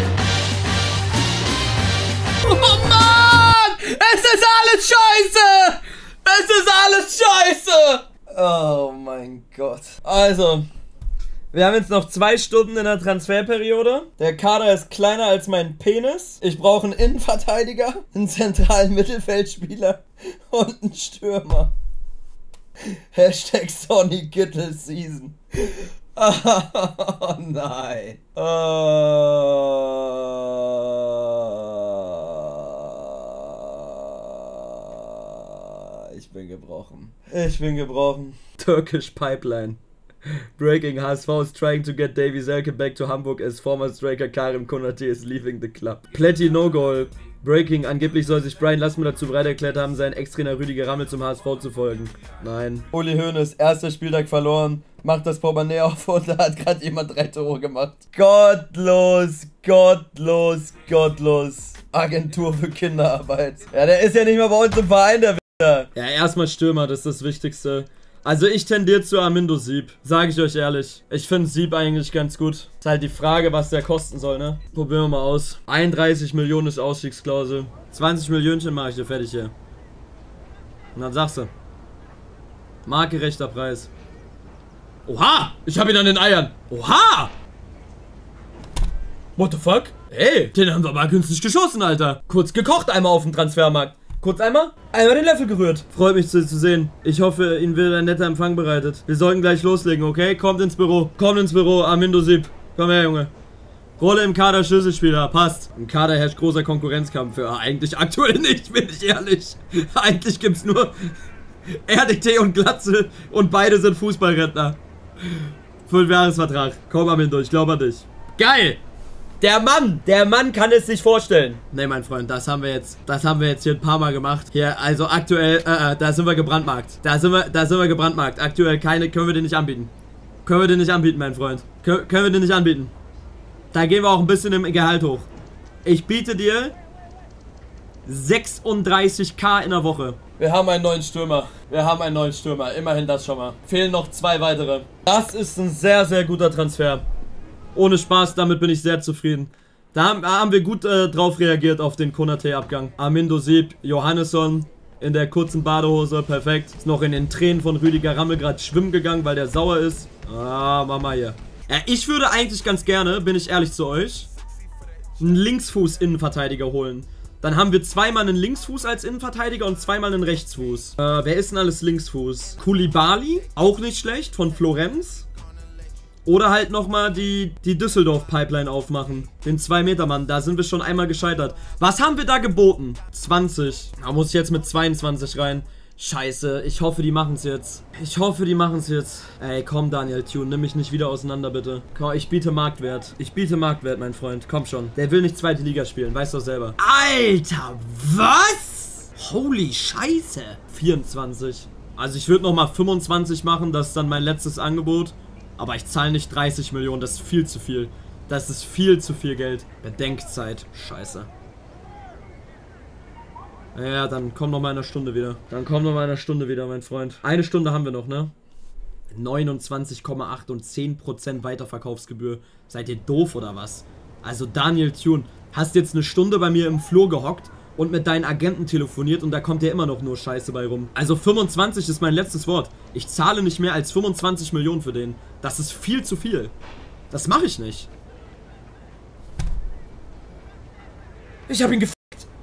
Oh Mann! Es ist alles scheiße! Es ist alles scheiße! Oh mein Gott. Also, wir haben jetzt noch 2 Stunden in der Transferperiode. Der Kader ist kleiner als mein Penis. Ich brauche einen Innenverteidiger, einen zentralen Mittelfeldspieler und einen Stürmer. Hashtag Sonny Kittel Season. Oh nein. Ich bin gebrochen. Ich bin gebrochen. Turkish Pipeline. Breaking: HSV is trying to get Davy Selke back to Hamburg as former striker Karim Konate is leaving the club. Plätti no goal. Breaking: angeblich soll sich Brian Lassmüller dazu bereit erklärt haben, seinen Ex-Trainer Rüdiger Rammel zum HSV zu folgen. Nein. Uli Hoeneß, erster Spieltag verloren, macht das Portemonnaie auf und da hat gerade jemand 3 Tore gemacht. Gottlos, gottlos, gottlos. Agentur für Kinderarbeit. Ja, der ist ja nicht mal bei uns im Verein, der Wichser. Ja, erstmal Stürmer, das ist das Wichtigste. Also ich tendiere zu Armindo Sieb, sage ich euch ehrlich. Ich finde Sieb eigentlich ganz gut. Ist halt die Frage, was der kosten soll, ne? Probieren wir mal aus. 31 Millionen ist Ausstiegsklausel. 20 Millionchen mache ich dir fertig hier. Und dann sagst du. Marktgerechter Preis. Oha! Ich habe ihn an den Eiern. Oha! What the fuck? Ey, den haben wir mal günstig geschossen, Alter. Kurz gekocht einmal auf dem Transfermarkt. Kurz einmal den Löffel gerührt. Freut mich zu sehen. Ich hoffe, Ihnen wird ein netter Empfang bereitet. Wir sollten gleich loslegen, okay? Kommt ins Büro. Kommt ins Büro, Armindo Sieb. Komm her, Junge. Rolle im Kader, Schlüsselspieler. Passt. Im Kader herrscht großer Konkurrenzkampf. Ja, eigentlich aktuell nicht, bin ich ehrlich. Eigentlich gibt's nur RDT und Glatze und beide sind Fußballrentner. 5-Jahres-Vertrag. Komm, Armindo, ich glaube an dich. Geil! Der Mann kann es sich vorstellen. Ne, mein Freund, das haben wir jetzt hier ein paar Mal gemacht. Hier, also aktuell, da sind wir gebrandmarkt. Da sind wir gebrandmarkt. Aktuell können wir den nicht anbieten. Können wir den nicht anbieten, mein Freund. Können wir den nicht anbieten. Da gehen wir auch ein bisschen im Gehalt hoch. Ich biete dir 36.000 in der Woche. Wir haben einen neuen Stürmer. Immerhin das schon mal. Fehlen noch 2 weitere. Das ist ein sehr, sehr guter Transfer. Ohne Spaß, damit bin ich sehr zufrieden. Da haben wir gut drauf reagiert auf den Konate-Abgang. Armindo Sieb, Johannesson in der kurzen Badehose, perfekt. Ist noch in den Tränen von Rüdiger Rammel gerade schwimmen gegangen, weil der sauer ist. Ah, Mama hier. Ja, ich würde eigentlich ganz gerne, bin ich ehrlich zu euch, einen Linksfuß-Innenverteidiger holen. Dann haben wir 2-mal einen Linksfuß als Innenverteidiger und 2-mal einen Rechtsfuß. Wer ist denn alles Linksfuß? Koulibaly, auch nicht schlecht, von Florenz. Oder halt nochmal die Düsseldorf-Pipeline aufmachen. Den 2-Meter-Mann, da sind wir schon einmal gescheitert. Was haben wir da geboten? 20. Da muss ich jetzt mit 22 rein. Scheiße, ich hoffe, die machen es jetzt. Ey, komm, Daniel Thune, nimm mich nicht wieder auseinander, bitte. Komm, ich biete Marktwert. Mein Freund. Komm schon. Der will nicht 2. Liga spielen, weißt du doch selber. Alter, was? Holy Scheiße. 24. Also ich würde nochmal 25 machen, das ist dann mein letztes Angebot. Aber ich zahle nicht 30 Millionen, das ist viel zu viel. Das ist viel zu viel Geld. Bedenkzeit. Scheiße. Ja, dann komm noch mal in einer Stunde wieder. Mein Freund. 1 Stunde haben wir noch, ne? 29,8 und 10% Weiterverkaufsgebühr. Seid ihr doof oder was? Also Daniel Thune, hast jetzt eine Stunde bei mir im Flur gehockt und mit deinen Agenten telefoniert und da kommt ja immer noch nur Scheiße bei rum. Also 25 ist mein letztes Wort. Ich zahle nicht mehr als 25 Millionen für den. Das ist viel zu viel. Das mache ich nicht. Ich habe ihn gefickt.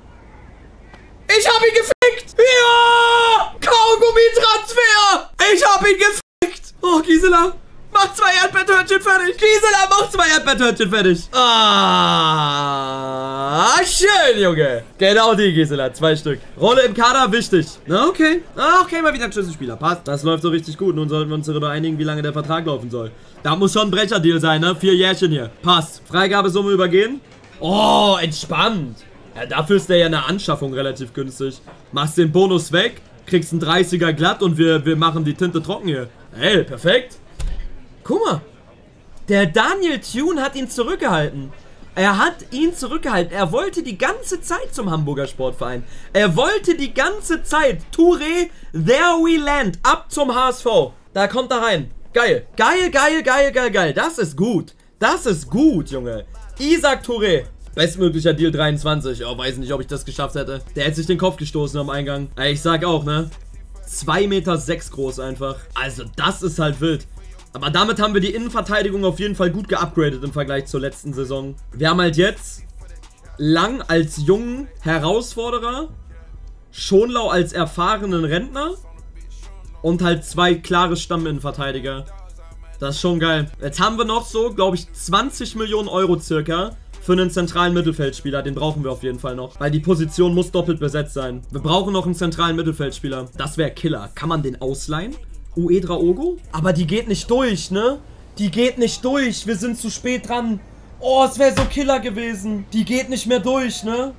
Ja! Kaugummi-Transfer! Ich habe ihn gefickt. Oh, Gisela. Mach 2 Erdbeertörtchen fertig. Ah, schön, Junge. Genau die, Gisela. 2 Stück. Rolle im Kader, wichtig. Na, okay. Okay, mal wieder ein Schlüsselspieler. Passt. Das läuft so richtig gut. Nun sollten wir uns darüber einigen, wie lange der Vertrag laufen soll. Da muss schon ein Brecherdeal sein, ne? 4 Jährchen hier. Passt. Freigabesumme übergehen. Oh, entspannt. Ja, dafür ist der ja eine Anschaffung relativ günstig. Machst den Bonus weg, kriegst einen 30er glatt und wir machen die Tinte trocken hier. Ey, perfekt. Guck mal, der Daniel Thune hat ihn zurückgehalten. Er wollte die ganze Zeit zum Hamburger Sportverein. Touré, there we land. Ab zum HSV. Da kommt er rein. Geil. Geil, geil, geil, geil, geil. Das ist gut. Das ist gut, Junge. Isaac Touré. Bestmöglicher Deal 23. Oh, weiß nicht, ob ich das geschafft hätte. Der hätte sich den Kopf gestoßen am Eingang. Ich sag auch, ne? 2,6 Meter groß einfach. Also, das ist halt wild. Aber damit haben wir die Innenverteidigung auf jeden Fall gut geupgradet im Vergleich zur letzten Saison. Wir haben halt jetzt Lang als jungen Herausforderer, Schonlau als erfahrenen Rentner und halt 2 klare Stamminnenverteidiger. Das ist schon geil. Jetzt haben wir noch so, glaube ich, 20 Millionen Euro circa für einen zentralen Mittelfeldspieler. Den brauchen wir auf jeden Fall noch, weil die Position muss doppelt besetzt sein. Wir brauchen noch einen zentralen Mittelfeldspieler. Das wäre Killer. Kann man den ausleihen? Uedra Ogo? Aber die geht nicht durch, ne? Die geht nicht durch. Wir sind zu spät dran. Oh, es wäre so Killer gewesen. Die geht nicht mehr durch, ne?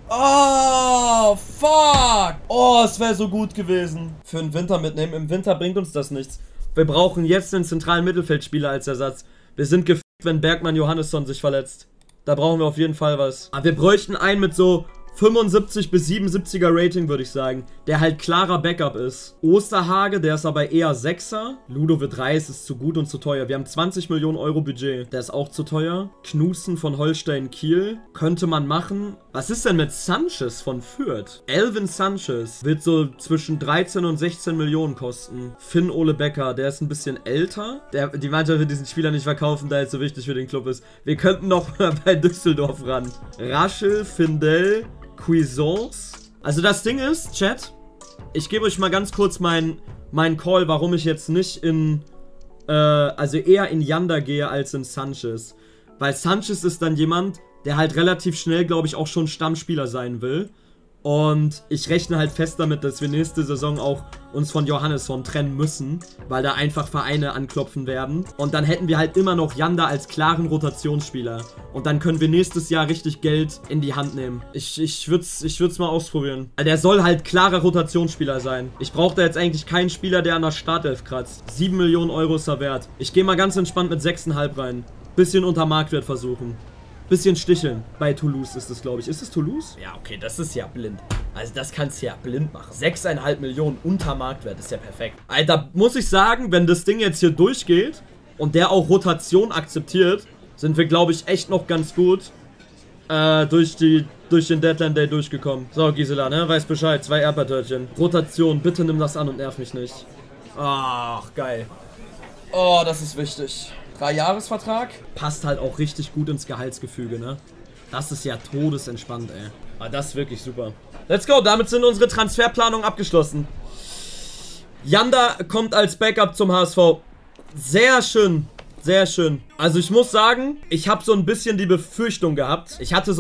Oh, fuck. Oh, es wäre so gut gewesen. Für den Winter mitnehmen. Im Winter bringt uns das nichts. Wir brauchen jetzt einen zentralen Mittelfeldspieler als Ersatz. Wir sind gefickt, wenn Bergmann Johannesson sich verletzt. Da brauchen wir auf jeden Fall was. Aber wir bräuchten einen mit so 75 bis 77er Rating, würde ich sagen. Der halt klarer Backup ist. Osterhage, der ist aber eher 6er. Ludovic Reis ist zu gut und zu teuer. Wir haben 20 Millionen Euro Budget. Der ist auch zu teuer. Knussen von Holstein Kiel. Könnte man machen. Was ist denn mit Sanchez von Fürth? Elvin Sanchez wird so zwischen 13 und 16 Millionen kosten. Finn Ole Becker, der ist ein bisschen älter. Die Mannschaft wird diesen Spieler nicht verkaufen, da er so wichtig für den Club ist. Wir könnten noch mal bei Düsseldorf ran. Raschel, Findel, Cuisance. Also das Ding ist, Chat, ich gebe euch mal ganz kurz meinen Call, warum ich jetzt nicht in, also eher in Yanda gehe als in Sanchez. Weil Sanchez ist dann jemand, der halt relativ schnell, glaube ich, auch schon Stammspieler sein will. Und ich rechne halt fest damit, dass wir nächste Saison auch uns von Johannesson trennen müssen, weil da einfach Vereine anklopfen werden. Und dann hätten wir halt immer noch Yanda als klaren Rotationsspieler. Und dann können wir nächstes Jahr richtig Geld in die Hand nehmen. Ich würd's mal ausprobieren. Der soll halt klarer Rotationsspieler sein. Ich brauche da jetzt eigentlich keinen Spieler, der an der Startelf kratzt. 7 Millionen Euro ist er wert. Ich gehe mal ganz entspannt mit 6,5 rein. Bisschen unter Marktwert versuchen. Bisschen sticheln. Bei Toulouse ist es, glaube ich. Ist es Toulouse? Ja, okay, das ist ja blind. Also das kannst du ja blind machen. 6,5 Millionen unter Marktwert ist ja perfekt. Alter, muss ich sagen, wenn das Ding jetzt hier durchgeht und der auch Rotation akzeptiert, sind wir, glaube ich, echt noch ganz gut durch den Deadline Day durchgekommen. So, Gisela, ne? Weiß Bescheid. 2 Erdbeertörtchen. Rotation. Bitte nimm das an und nerv mich nicht. Ach, geil. Oh, das ist wichtig. 3-Jahres-Vertrag. Passt halt auch richtig gut ins Gehaltsgefüge, ne? Das ist ja todesentspannt, ey. Aber das ist wirklich super. Let's go, damit sind unsere Transferplanungen abgeschlossen. Yanda kommt als Backup zum HSV. Sehr schön. Sehr schön. Also ich muss sagen, ich habe so ein bisschen die Befürchtung gehabt.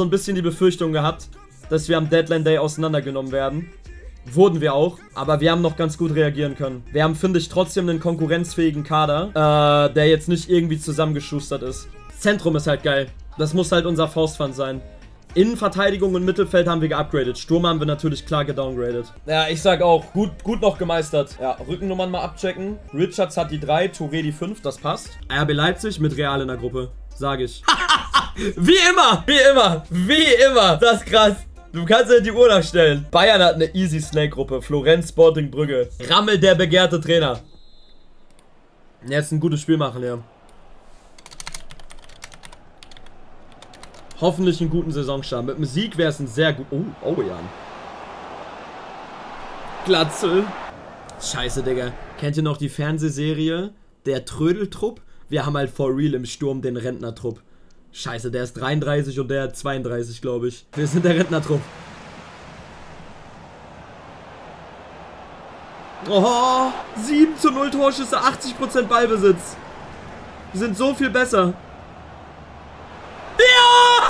Dass wir am Deadline Day auseinandergenommen werden. Wurden wir auch, aber wir haben noch ganz gut reagieren können. Wir haben, finde ich, trotzdem einen konkurrenzfähigen Kader, der jetzt nicht irgendwie zusammengeschustert ist. Zentrum ist halt geil. Das muss halt unser Faustpfand sein. Innenverteidigung und Mittelfeld haben wir geupgradet. Sturm haben wir natürlich klar gedowngradet. Ja, ich sag auch, gut noch gemeistert. Ja, Rückennummern mal abchecken. Richards hat die 3, Touré die 5, das passt. RB Leipzig mit Real in der Gruppe, sage ich. Wie immer. Das ist krass. Du kannst ja die Uhr nachstellen. Bayern hat eine Easy Snake-Gruppe. Florenz, Sporting, Brügge. Rammel, der begehrte Trainer. Jetzt ein gutes Spiel machen, ja. Hoffentlich einen guten Saisonstart. Mit dem Sieg wäre es ein sehr gut... Oh, ja. Glatzel. Scheiße, Digga. Kennt ihr noch die Fernsehserie Der Trödeltrupp? Wir haben halt for real im Sturm den Rentnertrupp. Scheiße, der ist 33 und der hat 32, glaube ich. Wir sind der Rentnertrupp. Oh, 7:0 Torschüsse, 80% Ballbesitz. Wir sind so viel besser. Ja!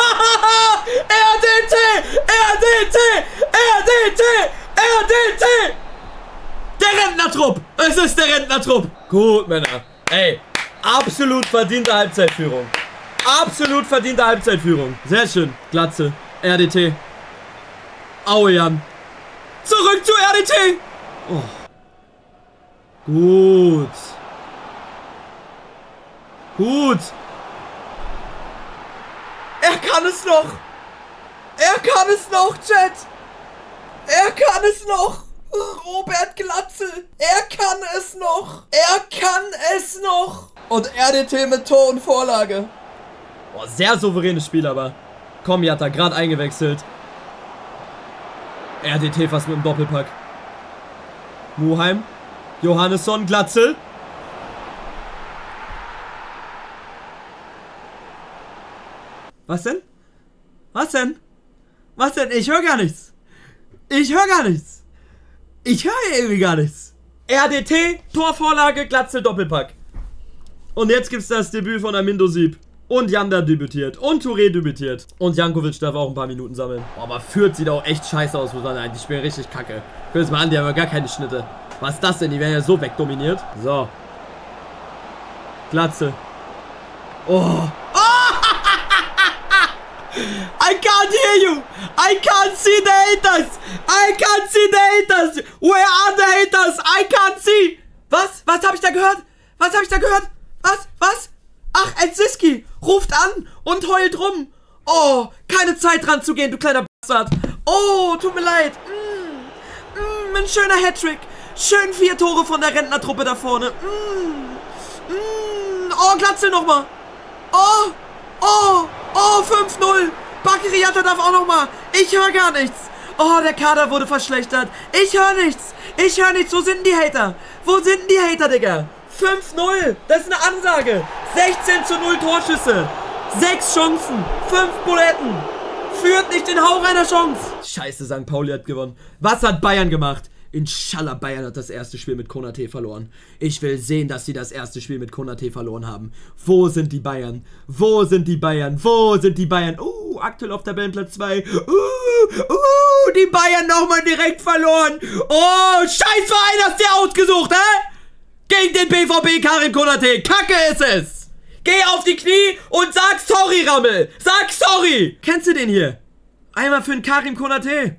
RDT! Der Rentnertrupp! Es ist der Rentnertrupp! Gut, Männer. Ey, absolut verdiente Halbzeitführung. Absolut verdiente Halbzeitführung. Sehr schön. Glatze. RDT. Aue, Jan. Zurück zu RDT. Oh. Gut. Er kann es noch. Chat. Er kann es noch. Robert Glatzel. Er kann es noch. Und RDT mit Tor und Vorlage. Boah, sehr souveränes Spiel aber. Komm, hat er gerade eingewechselt. RDT fast mit dem Doppelpack. Muheim. Johannesson, Glatzel. Was denn? Was denn? Was denn? Ich höre gar nichts. Ich höre gar nichts. Ich höre irgendwie gar nichts. RDT, Torvorlage, Glatzel, Doppelpack. Und jetzt gibt's das Debüt von Armindo Sieb. Und Janda debütiert. Und Touré debütiert. Und Jankovic darf auch ein paar Minuten sammeln. Boah, aber Fürth sieht auch echt scheiße aus, muss man sagen. Die spielen richtig kacke. Guck das mal an, die haben ja gar keine Schnitte. Was ist das denn? Die werden ja so wegdominiert. So. Glatze. Oh. I can't hear you! I can't see the haters! I can't see the haters! Where are the haters? I can't see! Was? Was habe ich da gehört? Was habe ich da gehört? Was? Was? Ach, Edziski ruft an und heult rum. Oh, keine Zeit dran zu gehen, du kleiner Bastard. Oh, tut mir leid. Ein schöner Hattrick. Schön 4 Tore von der Rentnertruppe da vorne. Oh, Glatzel nochmal. Oh, oh, oh, 5-0. Bakiriata darf auch nochmal. Ich höre gar nichts. Oh, der Kader wurde verschlechtert. Ich höre nichts. Ich höre nichts. Wo sind die Hater? Wo sind die Hater, Digga? 5-0. Das ist eine Ansage. 16:0 Torschüsse. 6 Chancen. 5 Buletten. Führt nicht den Hauch einer Chance. Scheiße, St. Pauli hat gewonnen. Was hat Bayern gemacht? Inshallah, Bayern hat das erste Spiel mit Konaté verloren. Ich will sehen, dass sie das erste Spiel mit Konaté verloren haben. Wo sind die Bayern? Wo sind die Bayern? Wo sind die Bayern? Aktuell auf Tabellenplatz 2. Die Bayern nochmal direkt verloren. Oh, scheiß Verein hast du dir ausgesucht, hä? Gegen den BVB Karim Konaté. Kacke ist es. Geh auf die Knie und sag sorry, Rammel. Sag sorry. Kennst du den hier? Einmal für den Karim Konaté.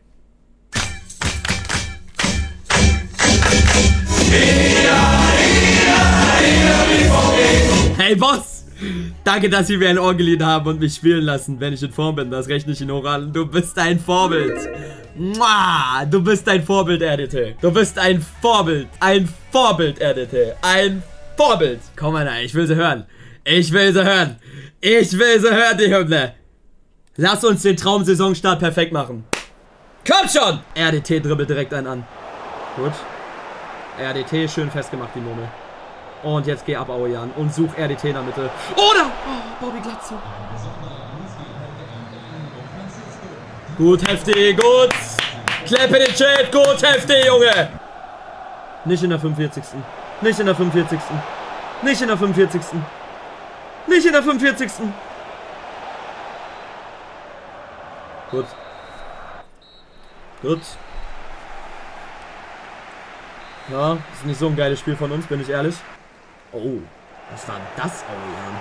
Hey Boss, danke, dass Sie mir ein Ohr geliehen haben und mich spielen lassen, wenn ich in Form bin. Das rechne ich Ihnen hoch an. Du bist ein Vorbild. Du bist ein Vorbild, RDT. Du bist ein Vorbild. Ein Vorbild, RDT. Ein Vorbild. Komm mal, ich will sie hören. Ich will sie hören. Ich will sie hören, die Hymne. Lass uns den Traumsaisonstart perfekt machen. Komm schon! RDT dribbelt direkt einen an. Gut. RDT schön festgemacht, die Murmel. Und jetzt geh ab, Auejan. Und such RDT in der Mitte. Oder! Oh, Bobby Glatze. Gut, heftig, gut. Klappe den Chat, gut, heftig, Junge. Nicht in der 45. Nicht in der 45. Nicht in der 45. Nicht in der 45. Gut. Gut. Ja, ist nicht so ein geiles Spiel von uns, bin ich ehrlich. Oh, was war das, Auejan?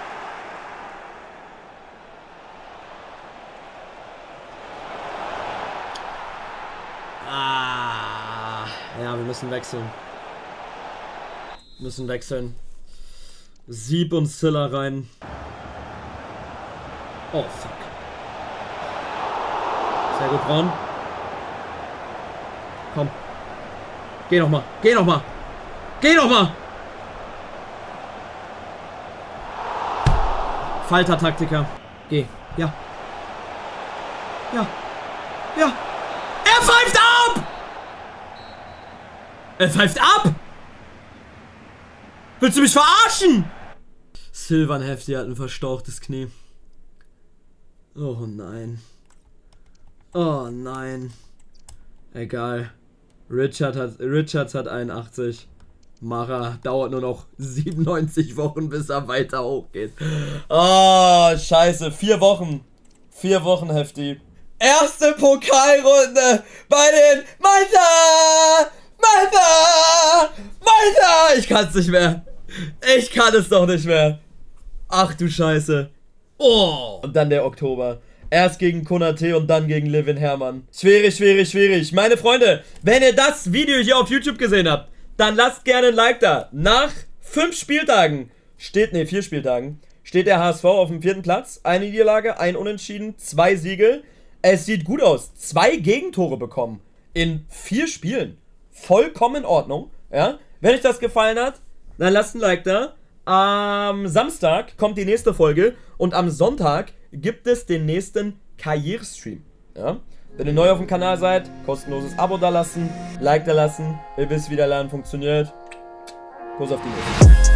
Ja, wir müssen wechseln. Müssen wechseln. Sieb und Zilla rein. Oh, fuck. Sehr gut, Braun. Komm. Geh noch mal. Geh noch mal. Geh noch mal. Falter-Taktiker. Geh. Ja. Ja. Ja. Er pfeift ab! Er pfeift ab! Willst du mich verarschen? Silvan Hefti hat ein verstauchtes Knie. Oh nein. Oh nein. Egal. Richards hat 81. Mara dauert nur noch 97 Wochen, bis er weiter hochgeht. Oh, scheiße. 4 Wochen. 4 Wochen, Hefti. Erste Pokalrunde bei den Malta! Ich kann's nicht mehr. Ich kann es doch nicht mehr. Ach du Scheiße. Oh. Und dann der Oktober. Erst gegen Konaté und dann gegen Levin Herrmann. Schwierig, schwierig, schwierig. Meine Freunde, wenn ihr das Video hier auf YouTube gesehen habt, dann lasst gerne ein Like da. Nach 5 Spieltagen steht, 4 Spieltagen, steht der HSV auf dem 4. Platz. 1 Niederlage, 1 Unentschieden, 2 Siege. Es sieht gut aus. 2 Gegentore bekommen in 4 Spielen. Vollkommen in Ordnung. Ja? Wenn euch das gefallen hat, dann lasst ein Like da. Am Samstag kommt die nächste Folge und am Sonntag gibt es den nächsten Karrierestream. Ja? Wenn ihr neu auf dem Kanal seid, kostenloses Abo da lassen, Like da lassen, ihr wisst, wie der Laden funktioniert. Kuss auf die Nuss.